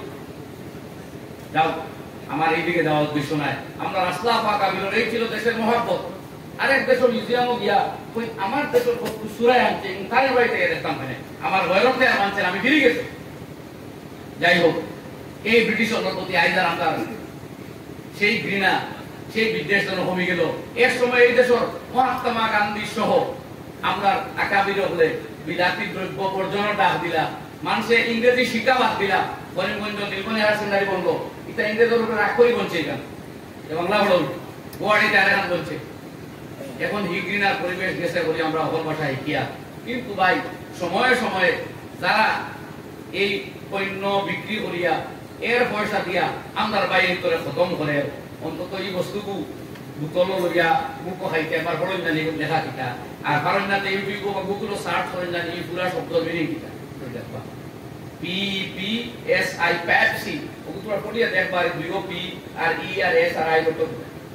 যাও আমার এইদিকে যাওয়ার উদ্দেশ্য নাই আমরা রাসলা পাক আবিরের এই ছিল দেশের মহব্বত আরেক দেশের মিউজিয়ামও গিয়া ওই আমার দেশের শত্রু সুরায় আনছে তার বাড়িতে দেখতাম আমার গয়রতে মানছে আমি ফিরে গেছি যাই হোক এই ব্রিটিশের প্রতি আইদার আমরা সেই ঘৃণা সেই বিদ্বেষ যেন কমে গেল এর সময় এই দেশের মহাত্মা গান্ধী সহ আমরা আকাবির হলে বিলাতি দ্রব্য বর্জনের ডাক দিলা মানুষে ইংরেজি শিক্ষা বাদ দিলা করিমগঞ্জ নীলমণি হায়ার সেকেন্ডারি বন্ধ এটা ইংরেজের উপরে রাগ করি বলছে এখানে বাংলা বড় গুয়াহাটিতে আর এখন বলছে এখন হি ঘৃণার পরিবেশ গেছে বলে আমরা অপর ভাষা শিখিয়া কিন্তু ভাই সময়ে সময়ে যারা এই পণ্য বিক্রি করিয়া এর পয়সা দিয়া আমরা বাইরে করে খতম করে অন্তত এই বস্তুকু বোতল লইয়া মুখ খাইতে আমার বড় জানি লেখা কিটা আর কারণ না ইউটিউব বা গুগল সার্চ করেন জানি পুরা শব্দ মিনিং কিটা দেখবা পি পি এস আই পেপসি ওগুলো পড়িয়া দেখবা দুইও P R E R S R I তো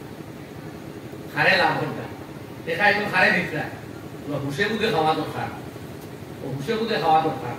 খারে লাভ করতা দেখা একদম খারে দিতরা হুসে বুঝে খাওয়া দরকার ও হুসে বুঝে খাওয়া দরকার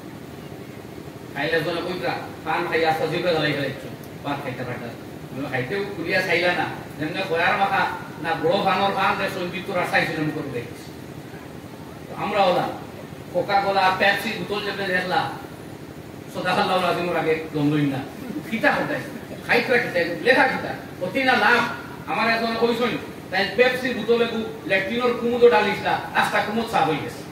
খাইলে জনে কইতরা পান খাই আসা জিবে জ্বালাই ফেলেছো পান খাইতে পারতা খাইতেও কুলিয়া খাইলা না যেমন খয়ার মাখা না বড় ফানোর ফান যে সঙ্গীত রাস্তায় সিনেম করে দেখিস আমরা ওলা কোকা কোলা পেপসি বোতল যেতে দেখলা সদাখাল্লাহ আজিমুর আগে দমলই না কিতা হতাই খাইতরা কিতা লেখা কিতা অতি না লাভ আমার এখন কইছই তাই পেপসি বোতলে ল্যাকটিনোর কুমুদো ডালিসলা রাস্তা কুমুদ সাফ হয়ে গেছে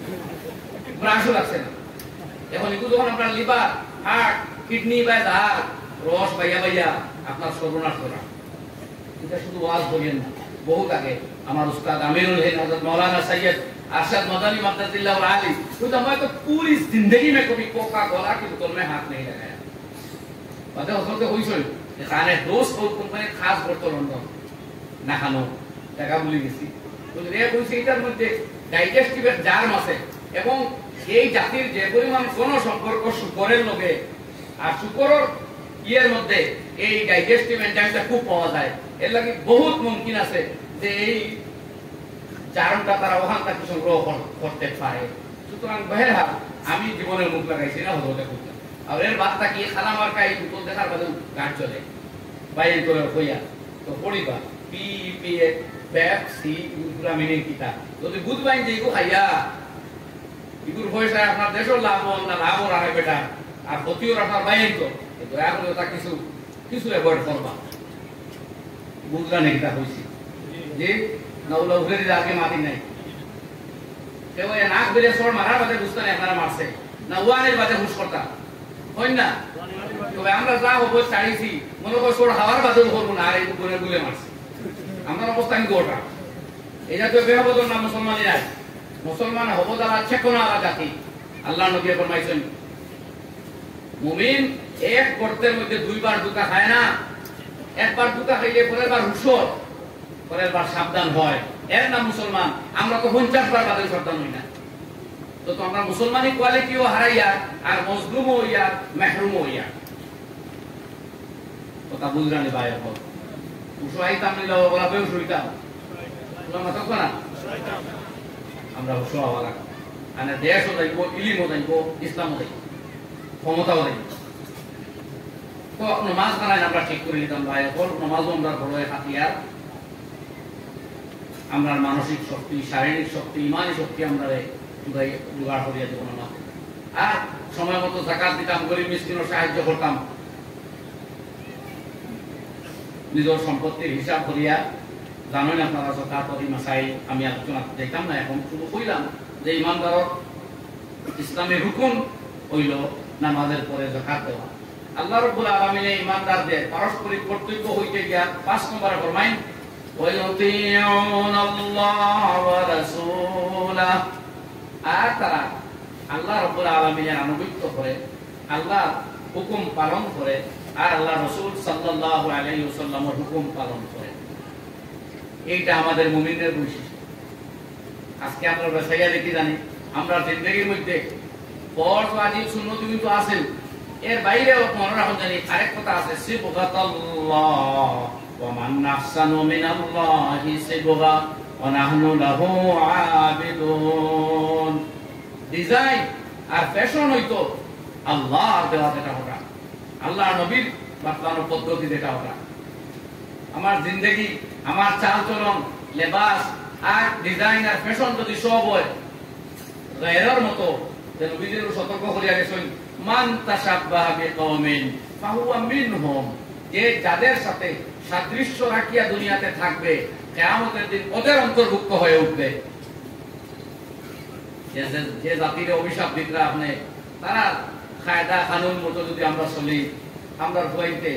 ব্রাশও লাগছে না এখন এগুলো যখন আপনার লিভার হার্ট কিডনি বা দাঁত রস বাইয়া বাইয়া আপনার সর্বনাশ করা এটা শুধু ওয়াজ বলেন না বহুত আগে আমার উস্তাদ আমিরুল হিন্দ হযরত मौलाना सैयद अरशद मदनी मददुल्लाह आली तो मैं तो पूरी जिंदगी में कभी कोका कोला की बोतल में हाथ नहीं लगाया पता हो तो होई सई खाने दोस्त और কোম্পানি খাস বোতল লন্ডন না খানো টাকা ভুলে গেছি তো রে কইছে এটার মধ্যে ডাইজেস্টিভের জার্ম আছে এবং এই জাতির যে পরিমাণ কোন সম্পর্ক শুকরের লগে আর শুকরের ইয়ের মধ্যে এই ডাইজেস্টিভ এনজাইমটা খুব পাওয়া যায় এর লাগি বহুত মুমকিন আছে যে এই জার্মটা তারা ওখানটা কিছু সংগ্রহ করতে পারে সুতরাং বহেরহাল আমি জীবনের মুখ লাগাইছি না হতে করতে আর এর বাদটা কি খালা মার্কা এই বোতল দেখার বাদে গাছ চলে বাইরে করে কইয়া তো পড়িবা পি পি পেপসি পুরা মিনিং কিতা যদি বুঝবাই যে এগো খাইয়া এগুর পয়সা আপনার দেশের লাভ না লাভ রাখে বেটা আর ক্ষতিও আপনার বাইরে তো দয়া করে তা কিছু কিছু অ্যাভয়েড করবা বুঝলা নাকি তা হয়েছি যে নৌলা উঠে দিলে আগে মাতি নাই কেউ নাক বেলে সর মারার বাদে বুঝতে নেই আপনারা মারছে না ওয়ানের বাদে হুশ করতা হয় না তবে আমরা যা হবো চাইছি মনে করো সর হাওয়ার বাদে করবো না আর এই গুলে গুলে মারছে আমার অবস্থা কিন্তু ওটা এটা তো বেহবদর না মুসলমানই নাই মুসলমান হবো তারা চেকনা জাতি আল্লাহ নবী ফরমাইছেন মুমিন এক গর্তের মধ্যে দুইবার দুকা খায় না একবার দুকা খাইলে পরের বার হুশর পরের বার সাবধান হয় এর নাম মুসলমান আমরা তো 50 বার বাদে সাবধান হই না তো আমরা মুসলমানি কোয়ালিটিও হারাইয়া আর মজলুম হইয়া মাহরুম হইয়া কথা বুঝরানি ভাই হল উসহাইতাম নিলে বলা বেউ সইতাম তোমরা মাথা কোনা আমরা উসহাওয়া লাগা মানে দেশও যাইব ইলিমও যাইব ইসলামও যাইব ক্ষমতাও যাইব তো নামাজ কানায় আমরা ঠিক করে নিতাম ভাই হল নামাজও আমরা বড় হাতিয়ার আমরা মানসিক শক্তি শারীরিক শক্তি ইমানি শক্তি আমরা জোগাড় করিয়া দেব না আর সময় মতো যাকাত দিতাম গরিব মিসকিনের সাহায্য করতাম নিজের সম্পত্তির হিসাব করিয়া জানেন আপনারা যাকাত ওই মাসাইল আমি আলোচনা দেখতাম না এখন শুধু কইলাম যে ইমানদারর ইসলামের হুকুম হইল নামাজের পরে যাকাত দেওয়া আল্লাহ রাব্বুল আলামিনের ইমানদারদের পারস্পরিক কর্তব্য হইতে গিয়া 5 নম্বরে ফরমাইন وَيُطِيعُونَ اللَّهَ وَرَسُولَهُ আর তারা আল্লাহ রাব্বুল আলামিনের আনুগত্য করে আল্লাহ হুকুম পালন করে আর আল্লাহ রাসূল সাল্লাল্লাহু আলাইহি ওয়াসাল্লামের হুকুম পালন করে এইটা আমাদের মুমিনদের বৈশিষ্ট্য আজকে আমরা বেসাইয়া দেখি জানি আমরা জিন্দগির মধ্যে ফরজ ওয়াজিব সুন্নত কিন্তু আছে, এর বাইরেও মনে রাখুন জানি আরেক কথা আছে, সিবগাতাল্লাহ ওয়া মান আহসানু মিনাল্লাহি সিবগা ওয়া নাহনু লাহু আবিদুন। ডিজাইন আর ফ্যাশন হইতো আল্লাহর দেওয়া যেটা ওটা, আল্লাহ নবীর বাতলানো পদ্ধতি যেটা ওটা। আমার জিন্দগি, আমার চাল চলন, লেবাস আর ডিজাইন আর ফ্যাশন যদি সব হয় গায়রের মতো, যে নবীজির সতর্ক করিয়া গেছেন, মান তাশাব্বাহা বিকওমিন ফাহুয়া মিনহুম, যে যাদের সাথে সাদৃশ্য রাখিয়া দুনিয়াতে থাকবে কিয়ামতের দিন ওদের অন্তর্ভুক্ত হয়ে উঠবে। যে জাতির অভিশাপ দিতরা আপনি, তারা কায়দা কানুন মতো যদি আমরা চলি, আমরা হইতে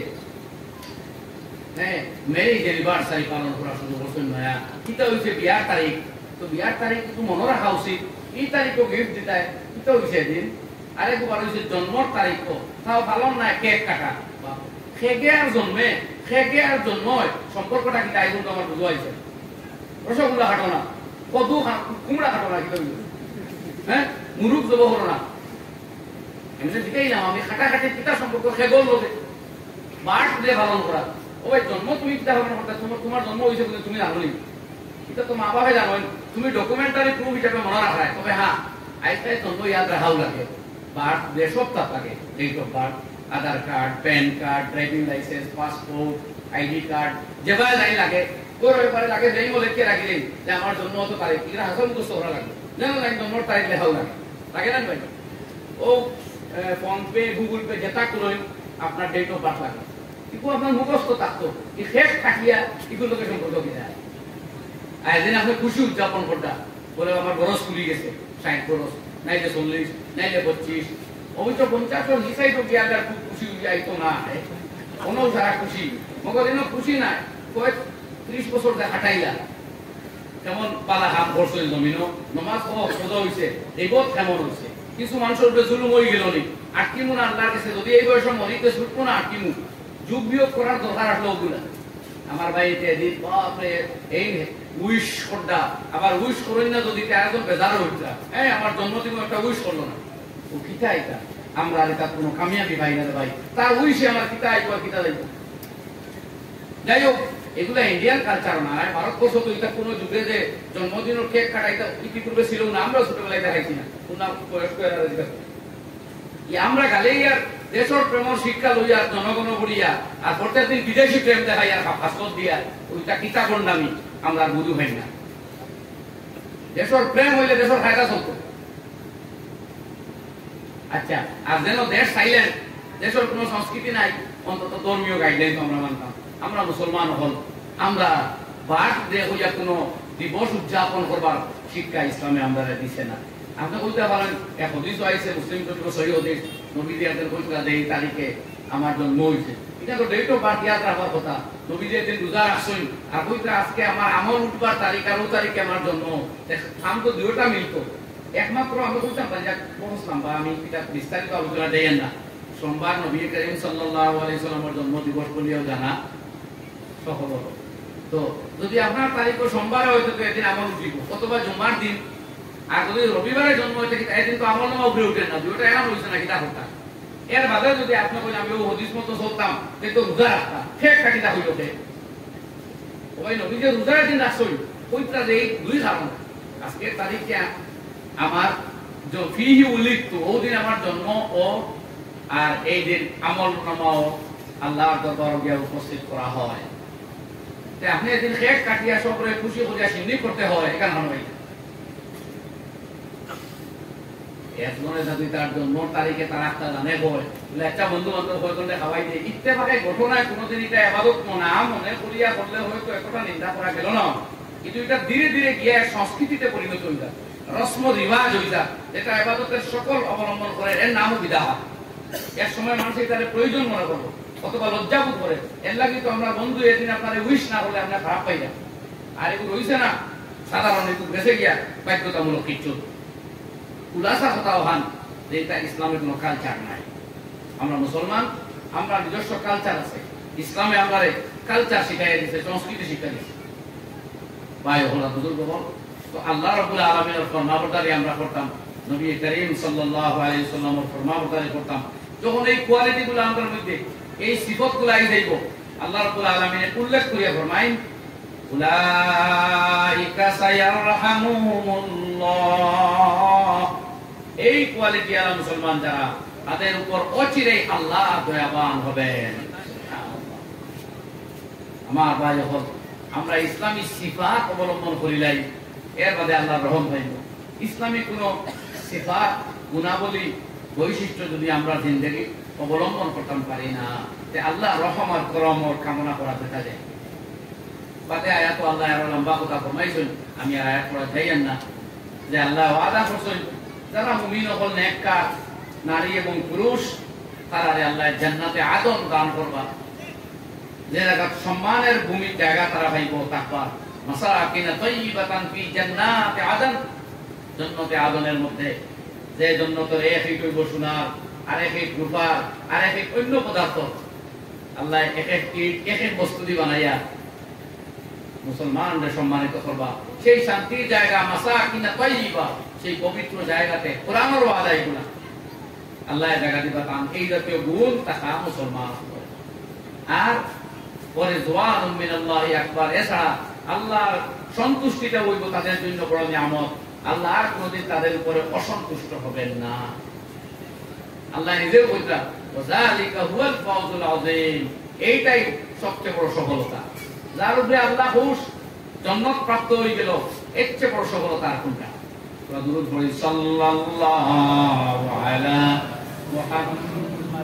মেরিজ অ্যানিভার্সারি পালন করা শুরু করছেন নয়া, কিতা হইছে বিয়ার তারিখ, তো বিয়ার তারিখ একটু মনে রাখা উচিত, এই তারিখও গিফট দিতায়, কিতা হইছে দিন, আরেকবার হইছে জন্মর তারিখ, তাও পালন নাই কেক কাটা, খেগে আর জন্মে, খেগে আর জন্ম সম্পর্কটা কিতা এখন তো আমার বুঝা হয়েছে। রসগোল্লা খাটো না, কদু কুমড়া খাটো না, কিতা হইছে হ্যাঁ মুরুখ জব হলো না, এমনি দিকেই না আমি খাটাখাটি কিতা সম্পর্ক খেগল লোকে বার্থ ডে পালন করা। ওই জন্ম তুমি কিতা হবে না, তোমার জন্ম হয়েছে বলে তুমি জানো নি, এটা তো মা বাবা জানো, তুমি ডকুমেন্টারি প্রুফ হিসাবে মনে রাখায়, তবে হ্যাঁ আইসটাই জন্ম ইয়াদ রাখাও লাগে, বার্থ ডে সব তার লাগে, date of birth, Aadhaar card, PAN card, driving licence, passport, ID card, যেভাবে যাই লাগে তোর ব্যাপারে লাগে, যেই বলে কে রাখিলেন যে আমার জন্ম হতো তারিখ, এগুলো হাসল মুখস্থ করা লাগবে, জানো না জন্মর তারিখ লেখাও লাগে, লাগে না ভাই? ও ফোন পে, গুগল পে যেটা করলেন আপনার ডেট অফ বার্থ লাগে, কিন্তু আপনার মুখস্থ থাকতো, এই শেষ থাকিয়া এগুলোকে সম্পর্ক কিনা। আর এদিন আপনি খুশি উদযাপন করতা, বলে আমার বরস খুলি গেছে, 60 বরস, নাইলে 40, নাইলে 25, অবশ্য 50 নিচাই তো গিয়া খুব খুশি যাইতো না, কোনো সারা খুশি, মগর দিনও খুশি নাই, কয়েক 30 বছর হাঁটাইলা, কেমন পালা হাম করছিল জমিনও, নমাজ সোজা হয়েছে, এইবোধ কেমন হয়েছে, কিছু মানুষের উপরে জুলুম হয়ে গেল নি, আটকিমু না আল্লাহর কাছে, যদি এই বয়সে মরিতে ছুটবো না আটকিমু, যুগ বিয়োগ করার দরকার আসলো ওগুলা। আমার বাড়িতে এদিন বাপরে এই উইশ করডা, আবার উইশ করেন না যদি একজন বেজার হইতা, এই আমার জন্মদিন একটা উইশ করলো না, ও কিতা এটা, আমরা এটা কোনো কামিয়াবি ভাই না ভাই, তার উইশে আমার কিতা আইব কিতা যাইব। যাই হোক, এগুলা ইন্ডিয়ান কালচার না, ভারতবর্ষ তো এটা কোনো যুগে যে জন্মদিনের কেক কাটাইতে ইতিপূর্বে ছিল না, আমরা ছোটবেলায় দেখাইছি না, বয়স্ক আমরা গালে আর দেশের প্রেমর শিক্ষা লইয়া জনগণ করিয়া আর প্রত্যেক দিন বিদেশি প্রেম দেখাইয়া ভাস্কর দিয়া ওইটা কিতা নামি আমরা আর বুঝু হয় না। দেশের প্রেম হইলে দেশের ফায়দা চলতো। আচ্ছা, আর যেন দেশ সাইলেন্ট, দেশের কোন সংস্কৃতি নাই, অন্তত ধর্মীয় গাইডলাইন আমরা মানতাম, আমরা মুসলমান হল, আমরা বার্থডে হইয়া কোন দিবস উদযাপন করবার শিক্ষা ইসলামে আমরা দিছে না। আপনি বলতে পারেন এক হদিস আইছে, মুসলিম সহি হদিস, নবীজি এদের বলতে এই তারিখে আমার জন্ম হয়েছে, এটা তো ডেট অফ বার্থ ইয়াদ রাখার কথা। নবীজি এদিন রোজা রাখছেন আর বলতে আজকে আমার আমল উঠবার তারিখ আর ও তারিখে আমার জন্ম, আম তো দুইটা মিলত। একমাত্র আমরা বলতাম পৌঁছলাম বা আমি এটা বিস্তারিত আলোচনা দেয় না, সোমবার নবী করিম সাল্লাল্লাহু আলাইহি সাল্লামের জন্ম দিবস বলিয়াও জানা সফল হলো। তো যদি আপনার তারিখও সোমবারে হয়তো তো এদিন আমল উঠিব, অথবা জুমার দিন, আর যদি রবিবারে জন্ম হইতে এদিন তো আমল নামা উপরে উঠে না, দুইটা এমন হয়েছে না কিতা করতাম। এর বাদে যদি আপনি বলেন আমি ও হদিস মতো চলতাম, তো রোজা রাখতাম, ঠিক কাটিতা হইল ওই নবী যে রোজার দিন রাখছই ওইটা যে এই দুই কারণ, আজকের তারিখে আমার ফিহি উল্লিখিত ও দিন আমার জন্ম ও আর এই দিন আমল নামাও আল্লাহর দরবার গিয়ে উপস্থিত করা হয়। আপনি এদিন কেক কাটিয়া সকলে খুশি করিয়া সিন্নি করতে হয়, এখানে হয় একজনে যদি তার জন্মর তারিখে তার একটা জানে বলে একটা বন্ধু বান্ধব হয়ে করলে খাওয়াই দিয়ে ইত্তেফাকে ঘটনায় কোনোদিন এটা আবাদত না মনে করিয়া করলে হয়তো একটা নিন্দা করা গেল না, কিন্তু এটা ধীরে ধীরে গিয়ে সংস্কৃতিতে পরিণত হয়ে যায়, রসম রিবাজ হয়ে যায়, যেটা আবাদতের সকল অবলম্বন করে, এর নামও বিদা হয়। এক সময় মানুষ এটার প্রয়োজন মনে করবো অথবা লজ্জাবোধ করে, এর লাগে তো আমরা বন্ধু এদিন আপনার উইশ না হলে আপনার খারাপ পাই যায়, আর এগুলো হয়েছে না সাধারণ একটু বেঁচে গিয়া বাধ্যতামূলক কিছু উল্লাসা কথা হান যে এটা ইসলামের কোনো কালচার নাই। আমরা মুসলমান, আমরা নিজস্ব কালচার আছে, ইসলামে আমরা কালচার শিখাই দিচ্ছে, সংস্কৃতি শিখাই দিচ্ছে। ভাই হলা বুজুর্গ বল তো আল্লাহ রাব্বুল আলামিনের ফরমাবরদারি আমরা করতাম, নবী করিম সাল্লাল্লাহু আলাইহি ওয়াসাল্লামের ফরমাবরদারি করতাম, যখন এই কোয়ালিটিগুলো আমাদের মধ্যে, এই সিফতগুলো আই যাইব, আল্লাহ রাব্বুল আলামিন উল্লেখ করিয়া ফরমাইন উলাইকা সায়ারহামুহুমুল্লাহ, এই কোয়ালিটি আলা মুসলমান যারা, তাদের উপর অচিরেই আল্লাহ দয়াবান হবেন। আমার ভাই, যখন আমরা ইসলামী সিফাত অবলম্বন করিলাই, এর বাদে আল্লাহর রহম হইব। ইসলামী কোন সিফাত, গুণাবলী, বৈশিষ্ট্য যদি আমরা জিন্দেগি অবলম্বন করতে পারি না, তে আল্লাহ রহম আর করম কামনা করা দেখা যায়। বাদে আয়াত আল্লাহ আরো লম্বা কথা ফরমাইছেন, আমি আর আয়াত পড়া যাইয়েন না, যে আল্লাহ ওয়াদা করছেন যারা মুমিন হল নেককার নারী এবং পুরুষ, তারারে আল্লাহ জান্নাতে আদন দান করবা, যে জায়গা সম্মানের ভূমির জায়গা তারা পাইব, তাকওয়া মাসাকিনা তাইয়িবাতান ফি জান্নাতি আদন, জান্নাতে আদনের মধ্যে, যে জান্নাতের একই কইব সোনার, আর একই রূপার, আর একই অন্য পদার্থ, আল্লাহ এক এক বস্তু দিয়ে বানাইয়া মুসলমানদের সম্মানিত করবা। সেই শান্তির জায়গা মাসাকিনা তাইয়িবা, সেই পবিত্র জায়গাতে কোরআনের ওয়াদা এগুলা আল্লাহ জায়গা দিবা। তাম এই জাতীয় গুণ তাকা মুসলমান। আর পরে জওয়ানুম মিনাল্লাহি আকবার, এছাড়া আল্লাহর সন্তুষ্টিটা হইব তাদের জন্য বড় নিয়ামত। আল্লাহ আর কোনদিন তাদের উপরে অসন্তুষ্ট হবেন না। আল্লাহ নিজেও বলতেন ওয়াযালিকা হুয়াল ফাওজুল আযীম, এইটাই সবচেয়ে বড় সফলতা। যার উপরে আল্লাহ খুশ, জান্নাত প্রাপ্ত হয়ে গেল, এর চেয়ে বড় সফলতা আর কোনটা? দুরূদ পড়ি সাল্লাল্লাহু আলা মুহাম্মাদ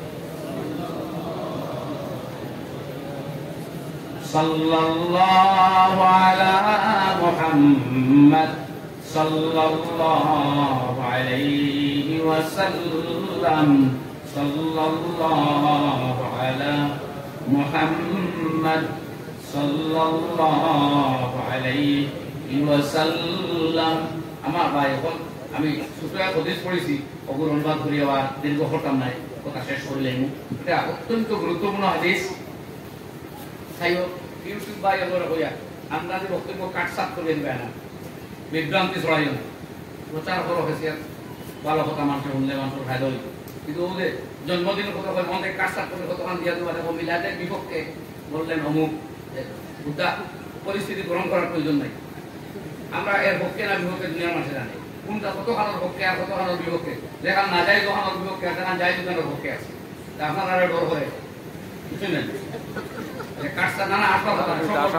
সাল্লাল্লাহু আলা মুহাম্মাদ সাল্লাল্লাহু আলাইহি ওয়াসাল্লাম সাল্লাল্লাহু আলা মুহাম্মাদ সাল্লাল্লাহু আলাইহি ওয়াসাল্লাম। আমার ভাই, এখন আমি ছোট হাদিস পড়েছি, ওগুলো অনুবাদ করি, আবার দীর্ঘ হতাম নাই, কথা শেষ করলেন। এটা অত্যন্ত গুরুত্বপূর্ণ হাদিস। তাই ইউটিউব বা এগুলো হইয়া আন্দাজে বক্তব্য কাটসাট করে দিবে না, বিভ্রান্তি ছড়াই না, প্রচার করো হয়েছে ভালো কথা মানুষের শুনলে মানুষের ফায়দা হইব। কিন্তু ওদের জন্মদিনের কথা বলে অনেক কাটসাট করে কতক্ষণ দিয়া দেওয়া, মিলাদের বিপক্ষে বললেন অমুক, গোটা পরিস্থিতি গ্রহণ করার প্রয়োজন নাই। আমরা এর পক্ষে না বিপক্ষে দুনিয়ার মানুষে জানে কোনটা কত খানোর পক্ষে আর কত খানোর বিপক্ষে, যেখানে না যাই দোকানোর বিপক্ষে আর যেখানে যাই দোকানের পক্ষে আছে। আপনারা ডর করে বুঝছেন না, কাটসা নানা আসবার কথা,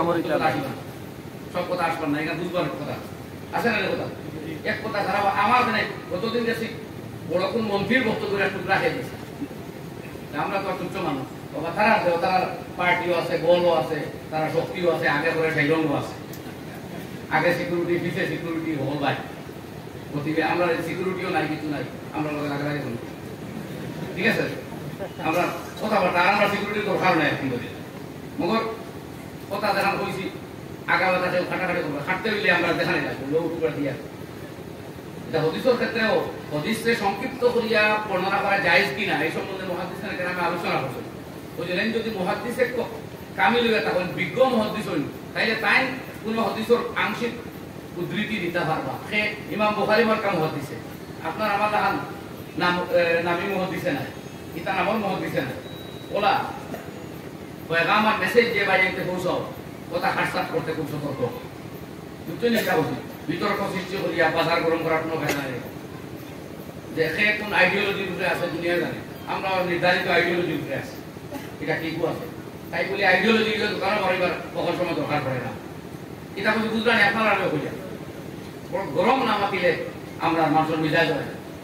সব কথা আসবার না, এখানে বুঝবার কথা আছে না কথা। এক কথা খারাপ আমার জানে, কতদিন গেছি বড় কোন মন্ত্রীর বক্তব্য টুকরা খেয়ে গেছে। আমরা তো তুচ্ছ মানুষ, তারা তারা পার্টিও আছে, বলও আছে, তারা শক্তিও আছে, আগে করে সাইরঙ্গ আছে, আগে সিকিউরিটি, পিছিয়ে সিকিউরিটি হল ভাই প্রতিবে। আমরা সিকিউরিটিও নাই, কিছু নাই, আমরা লোকের আগে আগে ঠিক আছে। আমরা কথাবার্তা, আমরা সিকিউরিটি দরকার নাই এখন বলি, মগর কথা দেখান কইছি আগাবাতা কেউ খাটাখাটি করবো, খাটতে হইলে আমরা দেখানে যাবো লোক টুকরা দিয়া। এটা হদিসের ক্ষেত্রেও হদিসে সংক্ষিপ্ত করিয়া বর্ণনা করা যায় কিনা এই সম্বন্ধে মুহাদ্দিসের কেরামে আলোচনা করছেন। বুঝলেন, যদি মুহাদ্দিসে কামিল হইয়া তখন বিজ্ঞ মুহাদ্দিস হইল, তাইলে তাই কোন হদিসের আংশিক উদ্ধৃতি দিতে পারবা। সে ইমাম বুখারী মার্কা মুহাদ্দিসে, আপনার আমার দেখান নামি মুহাদ্দিসে নাই, ইতা নামর মুহাদ্দিসে নাই, ওলা পয়গাম আর মেসেজ যে বাইরে পৌঁছাও, কথা হাটসাট করতে খুব সতর্ক। বুঝছেন, এটা উচিত। বিতর্ক সৃষ্টি করিয়া বাজার গরম করার কোনো ভয় নাই। যে সে কোন আইডিওলজির উপরে আছে দুনিয়া জানে, আমরা নির্ধারিত আইডিওলজির উপরে আছে, এটা কি আছে। তাই বলি আইডিওলজি দোকানে করিবার কখন সময় দরকার পড়ে না। এটা কিছু বুঝলেন, আপনারা হইয়া গরম না মাতিলে আমরা মানুষের মিজাজ হয়।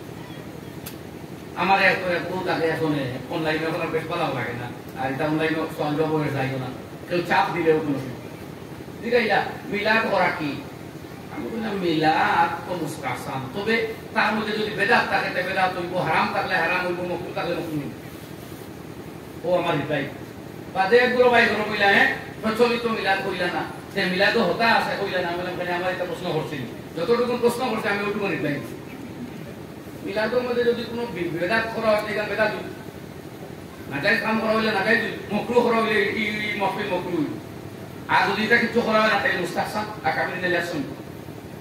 আমার তাকে এখন অনলাইনে এখন বেশ ভালো লাগে না, আর এটা অনলাইনে সংযোগ হয়ে যায় না, কেউ চাপ দিলেও কোনো ঠিক আছে। মিলাদ করা কি? আমি বললাম মিলাদ তো মুস্তাহসান, তবে তার মধ্যে যদি বেদাত থাকে বেদাত হইব, হারাম থাকলে হারাম হইব, মকরুহ থাকলে মকরুহ হইব। ও আমার রিপ্লাই বাদে একগুলো ভাই ঘর কইলা, হ্যাঁ প্রচলিত মিলাদ কইলা না, সে মিলাদও হতা আছে কইলা না। বললাম কেন, আমার এটা প্রশ্ন করছি, যতটুকু প্রশ্ন করছে আমি ওইটুকু রিপ্লাই দিচ্ছি। মিলাদের মধ্যে যদি কোনো বেদাত করা হয় এখানে বেদাত হইব, নাজাইজ কাম করা হইলে নাজাইজ হইব, মকরুহ করা হইলে ই মহফিল মকরুহ হইব। আর যদি এটা কিছু করা হয় না তাহলে মুস্তাহসান আর কাবিল ইলাসন।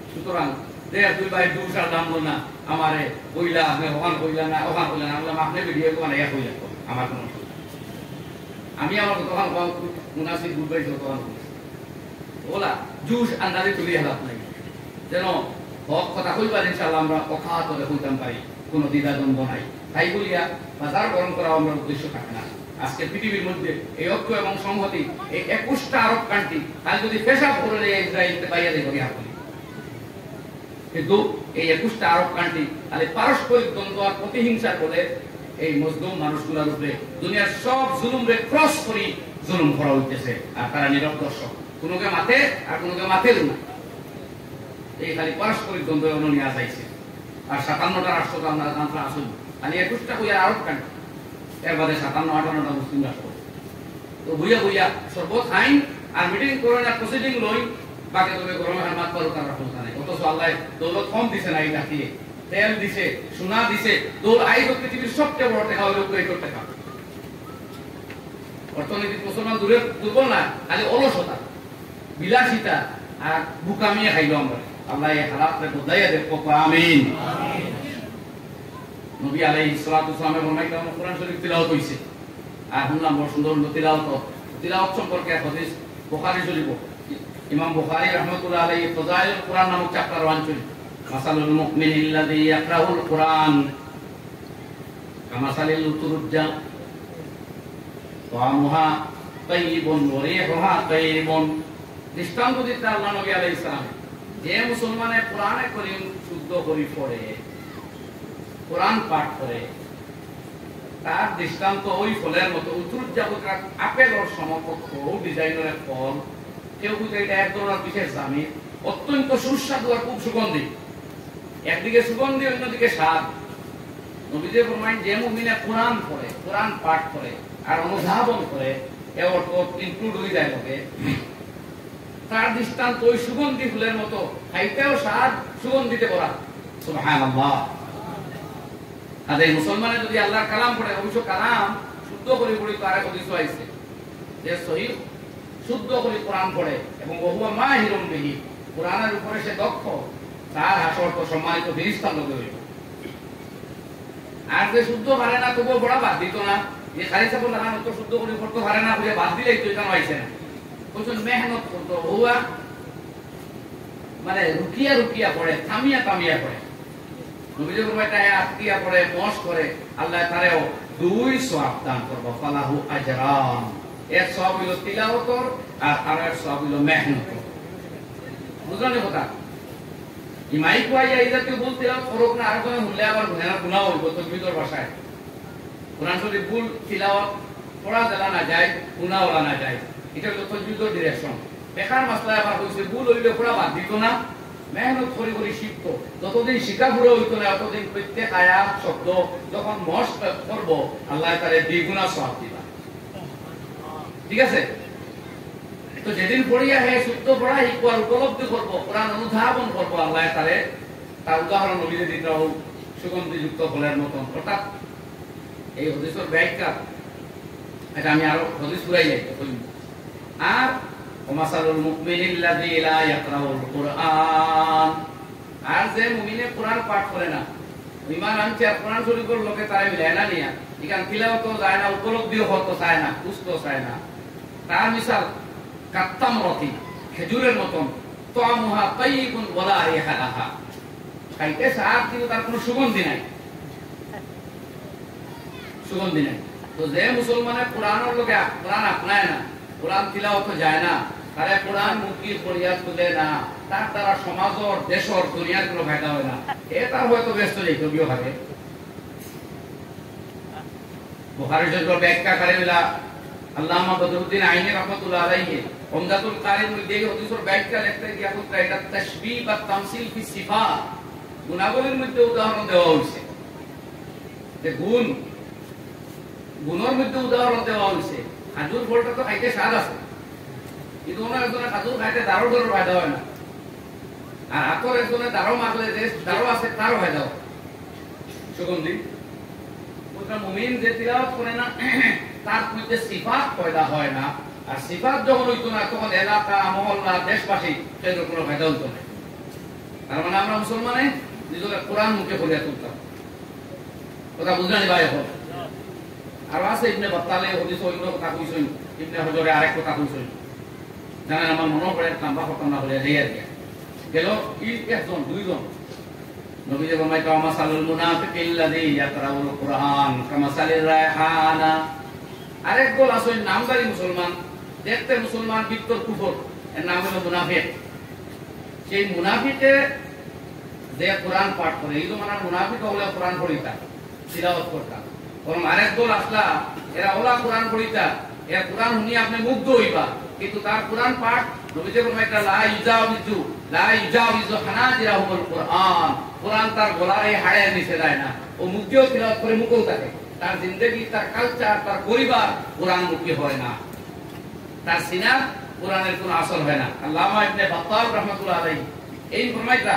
সুতরাং দেড় দুই ভাই দুসার দাম না আমারে কইলা আমি ওখান কইলা না ওখান কইলা না বললাম আপনি ভিডিও কোন এক কইলা আমার কোনো আমি আমার তখন মুনাসিব বুঝবাই তখন ওলা জুস আন্দাজে তুলি হালাত নাই যেন হক কথা কইবার ইনশাআল্লাহ আমরা অখাতরে কইতাম পারি কোনো দ্বিধাদ্বন্দ্ব নাই তাই বলিয়া বাজার গরম করা আমরা উদ্দেশ্য থাকে না আজকে পৃথিবীর মধ্যে এই ঐক্য এবং সংহতি এই 21টা আরব কান্ট্রি তাই যদি পেশাব করে ইসরায়েলকে বাইরে দেবে আপনি কিন্তু এই 21টা আরব কান্ট্রি তাহলে পারস্পরিক দ্বন্দ্ব আর প্রতিহিংসার বলে এই মজলুম মানুষগুলোর উপরে দুনিয়ার সব জুলুমরে ক্রস করি জুলুম করা হইতেছে আর তারা নীরব দর্শক কোনোকে মাথে আর কোনোকে মাথে না এই খালি পারস্পরিক দ্বন্দ্ব নিয়ে যাইছে আর 57টা রাষ্ট্র আমরা জানতাম আসুন খালি 21টা কই আরব কান্ট্রি এর বাদে 57-58টা মুসলিম রাষ্ট্র তো বুইয়া বুইয়া সর্বত আইন আর মিটিং করেন আর প্রসিডিং লই বাকি তবে গরমে আর মাত পারো তার রাখা নাই অথচ আল্লাহ দৌলত কম দিছে না এই ডাকিয়ে তেল দিছে সোনা দিছে দৌল আই পৃথিবীর সবচেয়ে বড় টাকা হলো 2 টাকা অর্থনীতি মুসলমান দূরে দুর্বল না খালি অলসতা বিলাসিতা আর বুকামিয়ে খাইলো আমরা আল্লাহ এই হালাতকে বদলাইয়া দেখো আমিন নবী আলাইহিস সালাতু ওয়াসালামের ফরমাইলেন কোরআন শরীফ তিলাওয়াত হইছে আর শুনলাম বড় সুন্দর তিলাওয়াত সম্পর্কে হাদিস বুখারী শরীফ ইমাম বুখারী রাহমাতুল্লাহ আলাইহি ফাযাইলুল কোরআন নামক চ্যাপ্টার 1 শরীফ মাসালুল মুমিনিল্লাযী ইয়াকরাউল কোরআন কামাসালিল তুরুজ্জা তা'আমুহা তাইয়িবুন ওয়া রিহুহা তাইয়িবুন দৃষ্টান্ত দিতে আল্লাহ নবী আলাইহিস সালাম যে মুসলমানে কোরআনে কারীম শুদ্ধ করে পড়ে কোরআন পাঠ করে তার দৃষ্টান্ত ওই ফলের মতো উত্তরজাবকার আপেলের সমকক্ষ ডিজাইনের ফল কেউ কিন্তু এটা এক ধরনের বিশেষ দামি অত্যন্ত সুস্বাদু আর খুব সুগন্ধি একদিকে সুগন্ধি অন্যদিকে স্বাদ নবীজি ফরমায়েন যে মুমিনে কোরআন পড়ে কোরআন পাঠ করে আর অনুধাবন করে এ অর্থ ইনক্লুড হয়ে যায় লোকে তার দৃষ্টান্ত ওই সুগন্ধি ফুলের মতো খাইতেও স্বাদ সুগন্ধিতে ভরা সুবহানাল্লাহ আর এই মুসলমানে যদি আল্লাহর কালাম পড়ে অবশ্য কালাম শুদ্ধ করে পড়ি তো আরেক হাদিস আছে যে সহিহ শুদ্ধ করে কোরআন পড়ে এবং ওহুয়া মাহিরুম বিহি কোরআনের উপরে সে দক্ষ তার হাসর তো সম্মানিত ফেরেশতা লোক হইল আর যে শুদ্ধ পারে না তবুও বড় বাদ দিত না যে খালি সাবল লাগানো তো শুদ্ধ করে পড়তে পারে না বলে বাদ দিলেই তো এটা হইছে না প্রচুর মেহনত করতো ওহুয়া মানে রুকিয়া রুকিয়া পড়ে থামিয়া থামিয়া পড়ে নবীজি ফরমাইতা আকিয়া পড়ে মশ করে আল্লাহ তারেও 2 সওয়াব দান করব ফালাহু আজরান এক সওয়াব হলো তিলাওয়াতর আর আরেক সওয়াব হলো মেহনত বুঝলেন কথা ইমাই কোয়াইয়া ইজাতে বলতে ফরক না আর কোনো হুলে আবার গুনাহ হইব তাকবীরের ভাষায় কোরআন শরীফ ভুল তিলাওয়াত পড়া জানা না যায় গুনাহ হলা না যায় এটা হলো তাকবীরের ডিরেকশন বেকার মাসলা আবার হইছে ভুল হইলে পড়া বাদ দিত না মেহনত করে করে শিখত যতদিন শিখা পুরো হইতো না ততদিন প্রত্যেক আয়াত শব্দ যখন মস্ত করব আল্লাহ তারে দ্বিগুণা সওয়াব দিবা ঠিক আছে তো যেদিন পড়িয়া হে শুদ্ধ পড়া ইকুয়াল উপলব্ধি করব কোরআন অনুধাবন করব আল্লাহ তারে তার উদাহরণ নবীজি দিতাও সুগন্ধিযুক্ত ফলের মতন অর্থাৎ এই হাদিসের ব্যাখ্যা এটা আমি আরো হাদিস পুরাই যাই আর ওমাসালুল মুমিনিল্লাযী লা ইয়াকরাউল কুরআন আর যে মুমিনে কোরআন পাঠ করে না ঈমান আনছে আর কোরআন শরীফের লোকে তারা মিলায় না নিয়া এখান তিলাওয়াত যায় না উপলব্ধিও হতো চায় না বুঝতেও চায় না তার মিসাল কাত্তামরতি খেজুরের মতন তা'আমুহা তাইয়িবুন ওয়া লা রিহা লাহা খাইতে স্বাদ কিন্তু তার কোনো সুগন্ধি নাই সুগন্ধি নাই তো যে মুসলমানের কোরআনের লোকে কোরআন আপনায় না কোরআন তিলাওয়াত যায় না তারে কোরআন মুখী ফরিয়াদ তুলে না তার দ্বারা সমাজর দেশর দুনিয়ার কোনো ফায়দা হয় না তার হয়তো ব্যস্ত যাইতো বিয়ে ভাবে বুখারী শরীফের ব্যাখ্যা করেলা আল্লামা বদরুদ্দিন আইনি রাহমাতুল্লাহ আলাইহি উমদাতুল কারির মধ্যে এই হাদিসের ব্যাখ্যা লিখতে গিয়া বলতে এটা তাশবীহ বা তামসিল ফি সিফাত গুণাবলীর মধ্যে উদাহরণ দেওয়া হয়েছে যে গুণের মধ্যে উদাহরণ দেওয়া হয়েছে খাজুর ফলটা তো খাইতে স্বাদ আছে কিন্তু ওনার একজনে খাজুর খাইতে দারো ফায়দা হয় না আর হাতর একজনে দারো মাখলে যে দারো আছে তারও ফায়দা হয় সুগন্ধি মুমিন যে তিলাওয়াত করে না তার মধ্যে সিফাত পয়দা হয় না আর সিফাত যখন হইতো না তখন এলাকা মহল্লা দেশবাসী সেটার কোনো ফায়দা হতো না তার মানে আমরা মুসলমানে নিজের কোরআন মুখে পড়িয়া তুলতাম। কথা বুঝলেন ভাই? এখন আর আছে ইবনে বাত্তালে হদিস ওইগুলো কথা কইছেন, ইবনে হজরে আরেক কথা কইছেন, জানেন আমার মনে পড়ে লম্বা কথা না বলে যাই আর কি গেল একজন দুইজন নবীজি ফরমায় কামাসালুল মুনাফিকিল্লাযী ইয়াকরাউল কুরআন কামাসালির রায়হানা। আরেক দল আছে নামদারি মুসলমান, দেখতে মুসলমান ভিতর কুফর, এর নাম হলো মুনাফিক। সেই মুনাফিকে যে কোরআন পাঠ করে এই মানে মুনাফিক হলে কোরআন পড়িতা তিলাওয়াত করতা। বরং আরেক দল আসলা এরা ওলা কোরআন পড়িতা, এরা কোরআন শুনি আপনি মুগ্ধ হইবা, কিন্তু তার কোরআন পাঠ নবীজি ফরমায় লা ইউজাউযু হানাজিরাহুল কুরআন, কোরআন তার গলায় হাড়ে নিচে যায় না। ও মুখেও তিলাওয়াত করে মুখেও থাকে, তার জিন্দেগি, তার কালচার, তার পরিবার কোরআন মুখী হয় না, তার সিনা কোরআনের কোন আসল হয় না। আল্লামা ইবনে বাত্তাল রাহমাতুল্লাহ আলাইহি এই ফরমাইতা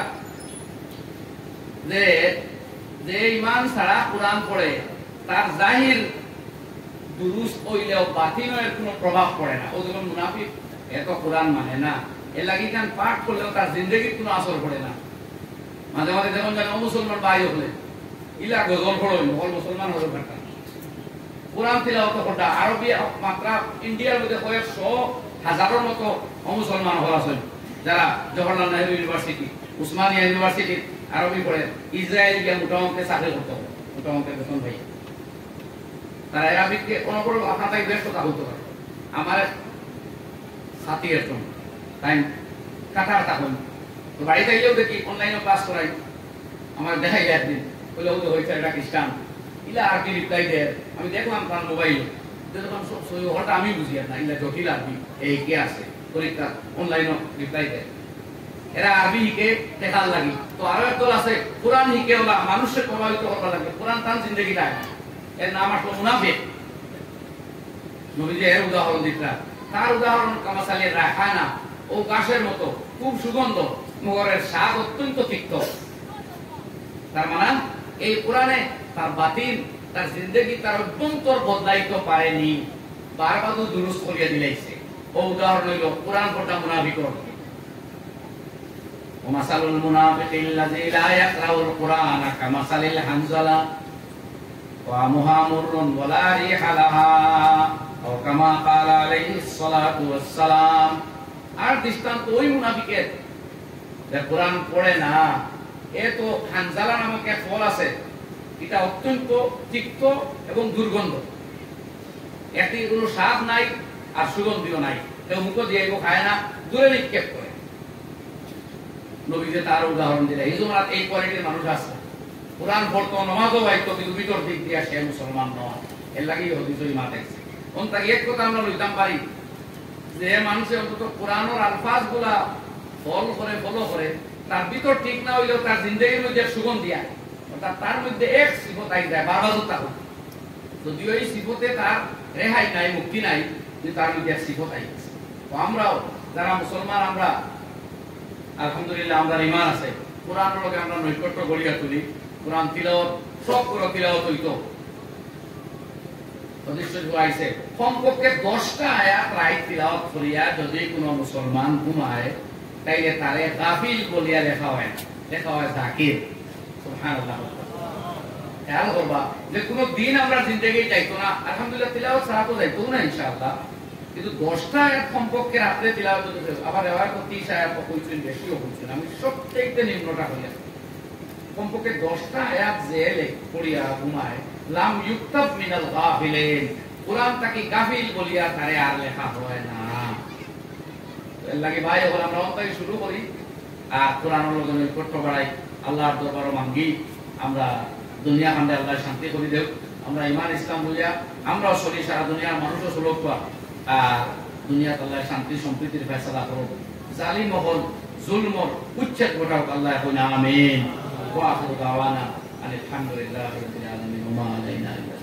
যে ঈমান ছাড়া কোরআন পড়ে তার জাহির দুরুস্ত হইলেও বাতিনের কোনো প্রভাব পড়ে না। ও যেমন মুনাফিক, এত কোরআন মানে না, এর লাগি কান পাঠ করলেও তার জিন্দেগির কোনো আসর পড়ে না। মাঝে মাঝে যেমন যেন মুসলমান ভাই হলে ইলা গজল পড়ো মোগল মুসলমান হতে পারতাম, কোরআন তিলাওয়াত করতা। আরবি মাত্রা ইন্ডিয়ার মধ্যে কয়েকশ হাজারের মতো মুসলমান হল আছেন যারা জওহরলাল নেহরু ইউনিভার্সিটি, উসমানিয়া ইউনিভার্সিটি আরবি পড়ে, ইসরায়েল গিয়ে মোটামুটি চাকরি করতে হবে, মোটামুটি বেতন ভাই। তারা আরবিকে কোনো কোনো আপনার তাই বেশ কথা বলতে পারে। আমার সাথী একজন তাই কাটার তখন তো বাড়িতে গেলেও দেখি অনলাইনে ক্লাস করাই, আমার দেখাই একদিন বলে ও হয়েছে এটা খ্রিস্টান, ইলা আরবি রিপ্লাই দেয়। আমি দেখলাম তার মোবাইল ওটা আমি বুঝি না, ইলা জটিল আরবি এই কে আছে পরীক্ষা অনলাইনে রিপ্লাই দেয়। এরা আরবি হিকে দেখার লাগি। তো আরো একদল আছে কোরআন হিকে ওলা মানুষের প্রভাবিত করবার লাগে, কোরআন তার জিন্দগি লাগে। এর নাম আসলো মুনাফিক। নবীজি এর উদাহরণ দিতা, তার উদাহরণ কামাসালির রায়হানা, ও গাছের মতো খুব সুগন্ধ, মগরের স্বাদ অত্যন্ত তিক্ত। তার মানে এই কোরআনে তার বাতিল, তার জিন্দগি, তার অভ্যন্তর বদলাইতে পারেনি, বারবার দুরুস্ত করিয়া দিলাইছে। ও উদাহরণ হইল কোরআন পড়া মুনাফিকর। ওমাসালুল মুনাফিকিল্লাযী লা ইয়াকরাউল কুরআনা কামাসালিল হানজালা ওয়া মুহামুরুন ওয়ালা রিহা লাহা ও কামা ক্বালা আলাইহিস সালাতু ওয়াস সালাম। আর দৃষ্টান্ত ওই মুনাফিকের যে কোরআন পড়ে না, এ তো হানজালা নামক এক ফল আছে, এটা অত্যন্ত তিক্ত এবং দুর্গন্ধ, এতে কোনো স্বাদ নাই আর সুগন্ধিও নাই, কেউ মুখ দিয়ে খায় না, দূরে নিক্ষেপ করে। নবীজি তার উদাহরণ দিলে এই জন্য এই কোয়ালিটির মানুষ আছে, কোরআন পড়তো, নমাজও বাইতো, কিন্তু ভিতর দিক দিয়ে সে মুসলমান নয়। এর লাগি হদিসই মা দেখছে কোন তাকে এক কথা আমরা লইতাম পারি যে মানুষের অন্তত কোরআনের আলফাজ গুলা ফলো করে, তার ভিতর ঠিক না হইলেও তার জিন্দগির মধ্যে সুগন্ধি আয়, অর্থাৎ তার মধ্যে এক সিফত আই যায়, বারবারতা হোক, যদিও এই সিফতে তার রেহাই নাই, মুক্তি নাই, কিন্তু তার মধ্যে এক সিফত আই গেছে। তো আমরাও যারা মুসলমান, আমরা আলহামদুলিল্লাহ আমরা ঈমান আছে, কোরআনের লগে আমরা নৈকট্য গড়িয়া তুলি, কোরআন তিলাওয়াত সব করে তিলাওয়াত হইতো। আইছে কমপক্ষে 10টা আয়াত রাইট তিলাওয়াত করিয়া যদি কোনো মুসলমান ঘুমায়, তাইলে তারে গাফিল বলিয়া লেখা হয় না, লেখা হয় জাকির। সুবহানাল্লাহ। খেয়াল করবা যে কোনো দিন আমরা জিন্দগি চাইতো না, আলহামদুলিল্লাহ তিলাওয়াত ছাড়া তো যাইতো না ইনশাআল্লাহ, কিন্তু 10টা আয়াত কমপক্ষে রাত্রে তিলাওয়াত করতে, আবার এবার 30 আয়াত কইছেন, বেশিও কইছেন, আমি সবথেকে নিম্নটা হইয়া কমপক্ষে 10টা আয়াত যে পড়িয়া ঘুমায়, লাম ইউক্তাব মিনাল গাফিলিন, কোরআন তাকে গাফিল বলিয়া তারে আর লেখা হয় না। এর লাগি ভাই এখন আমরা অন্তই শুরু করি আর কোরআনের লগে নৈকট্য বাড়াই, আল্লাহর দরবারে মাঙ্গি আমরা দুনিয়া খান্ডে আল্লাহ শান্তি করে দেব, আমরা ঈমান ইসলাম বলিয়া আমরাও চলি, সারা দুনিয়ার মানুষও সুলভ পাক, আর দুনিয়াত আল্লাহ শান্তি সম্প্রীতির ফয়সালা করুক, জালিম মহল জুলমর উচ্ছেদ ঘটাওক আল্লাহ এখন আমিন। ওয়া আখিরু দাওয়ানা আলহামদুলিল্লাহি রাব্বিল আলামিন ওয়া মা আলাইনা।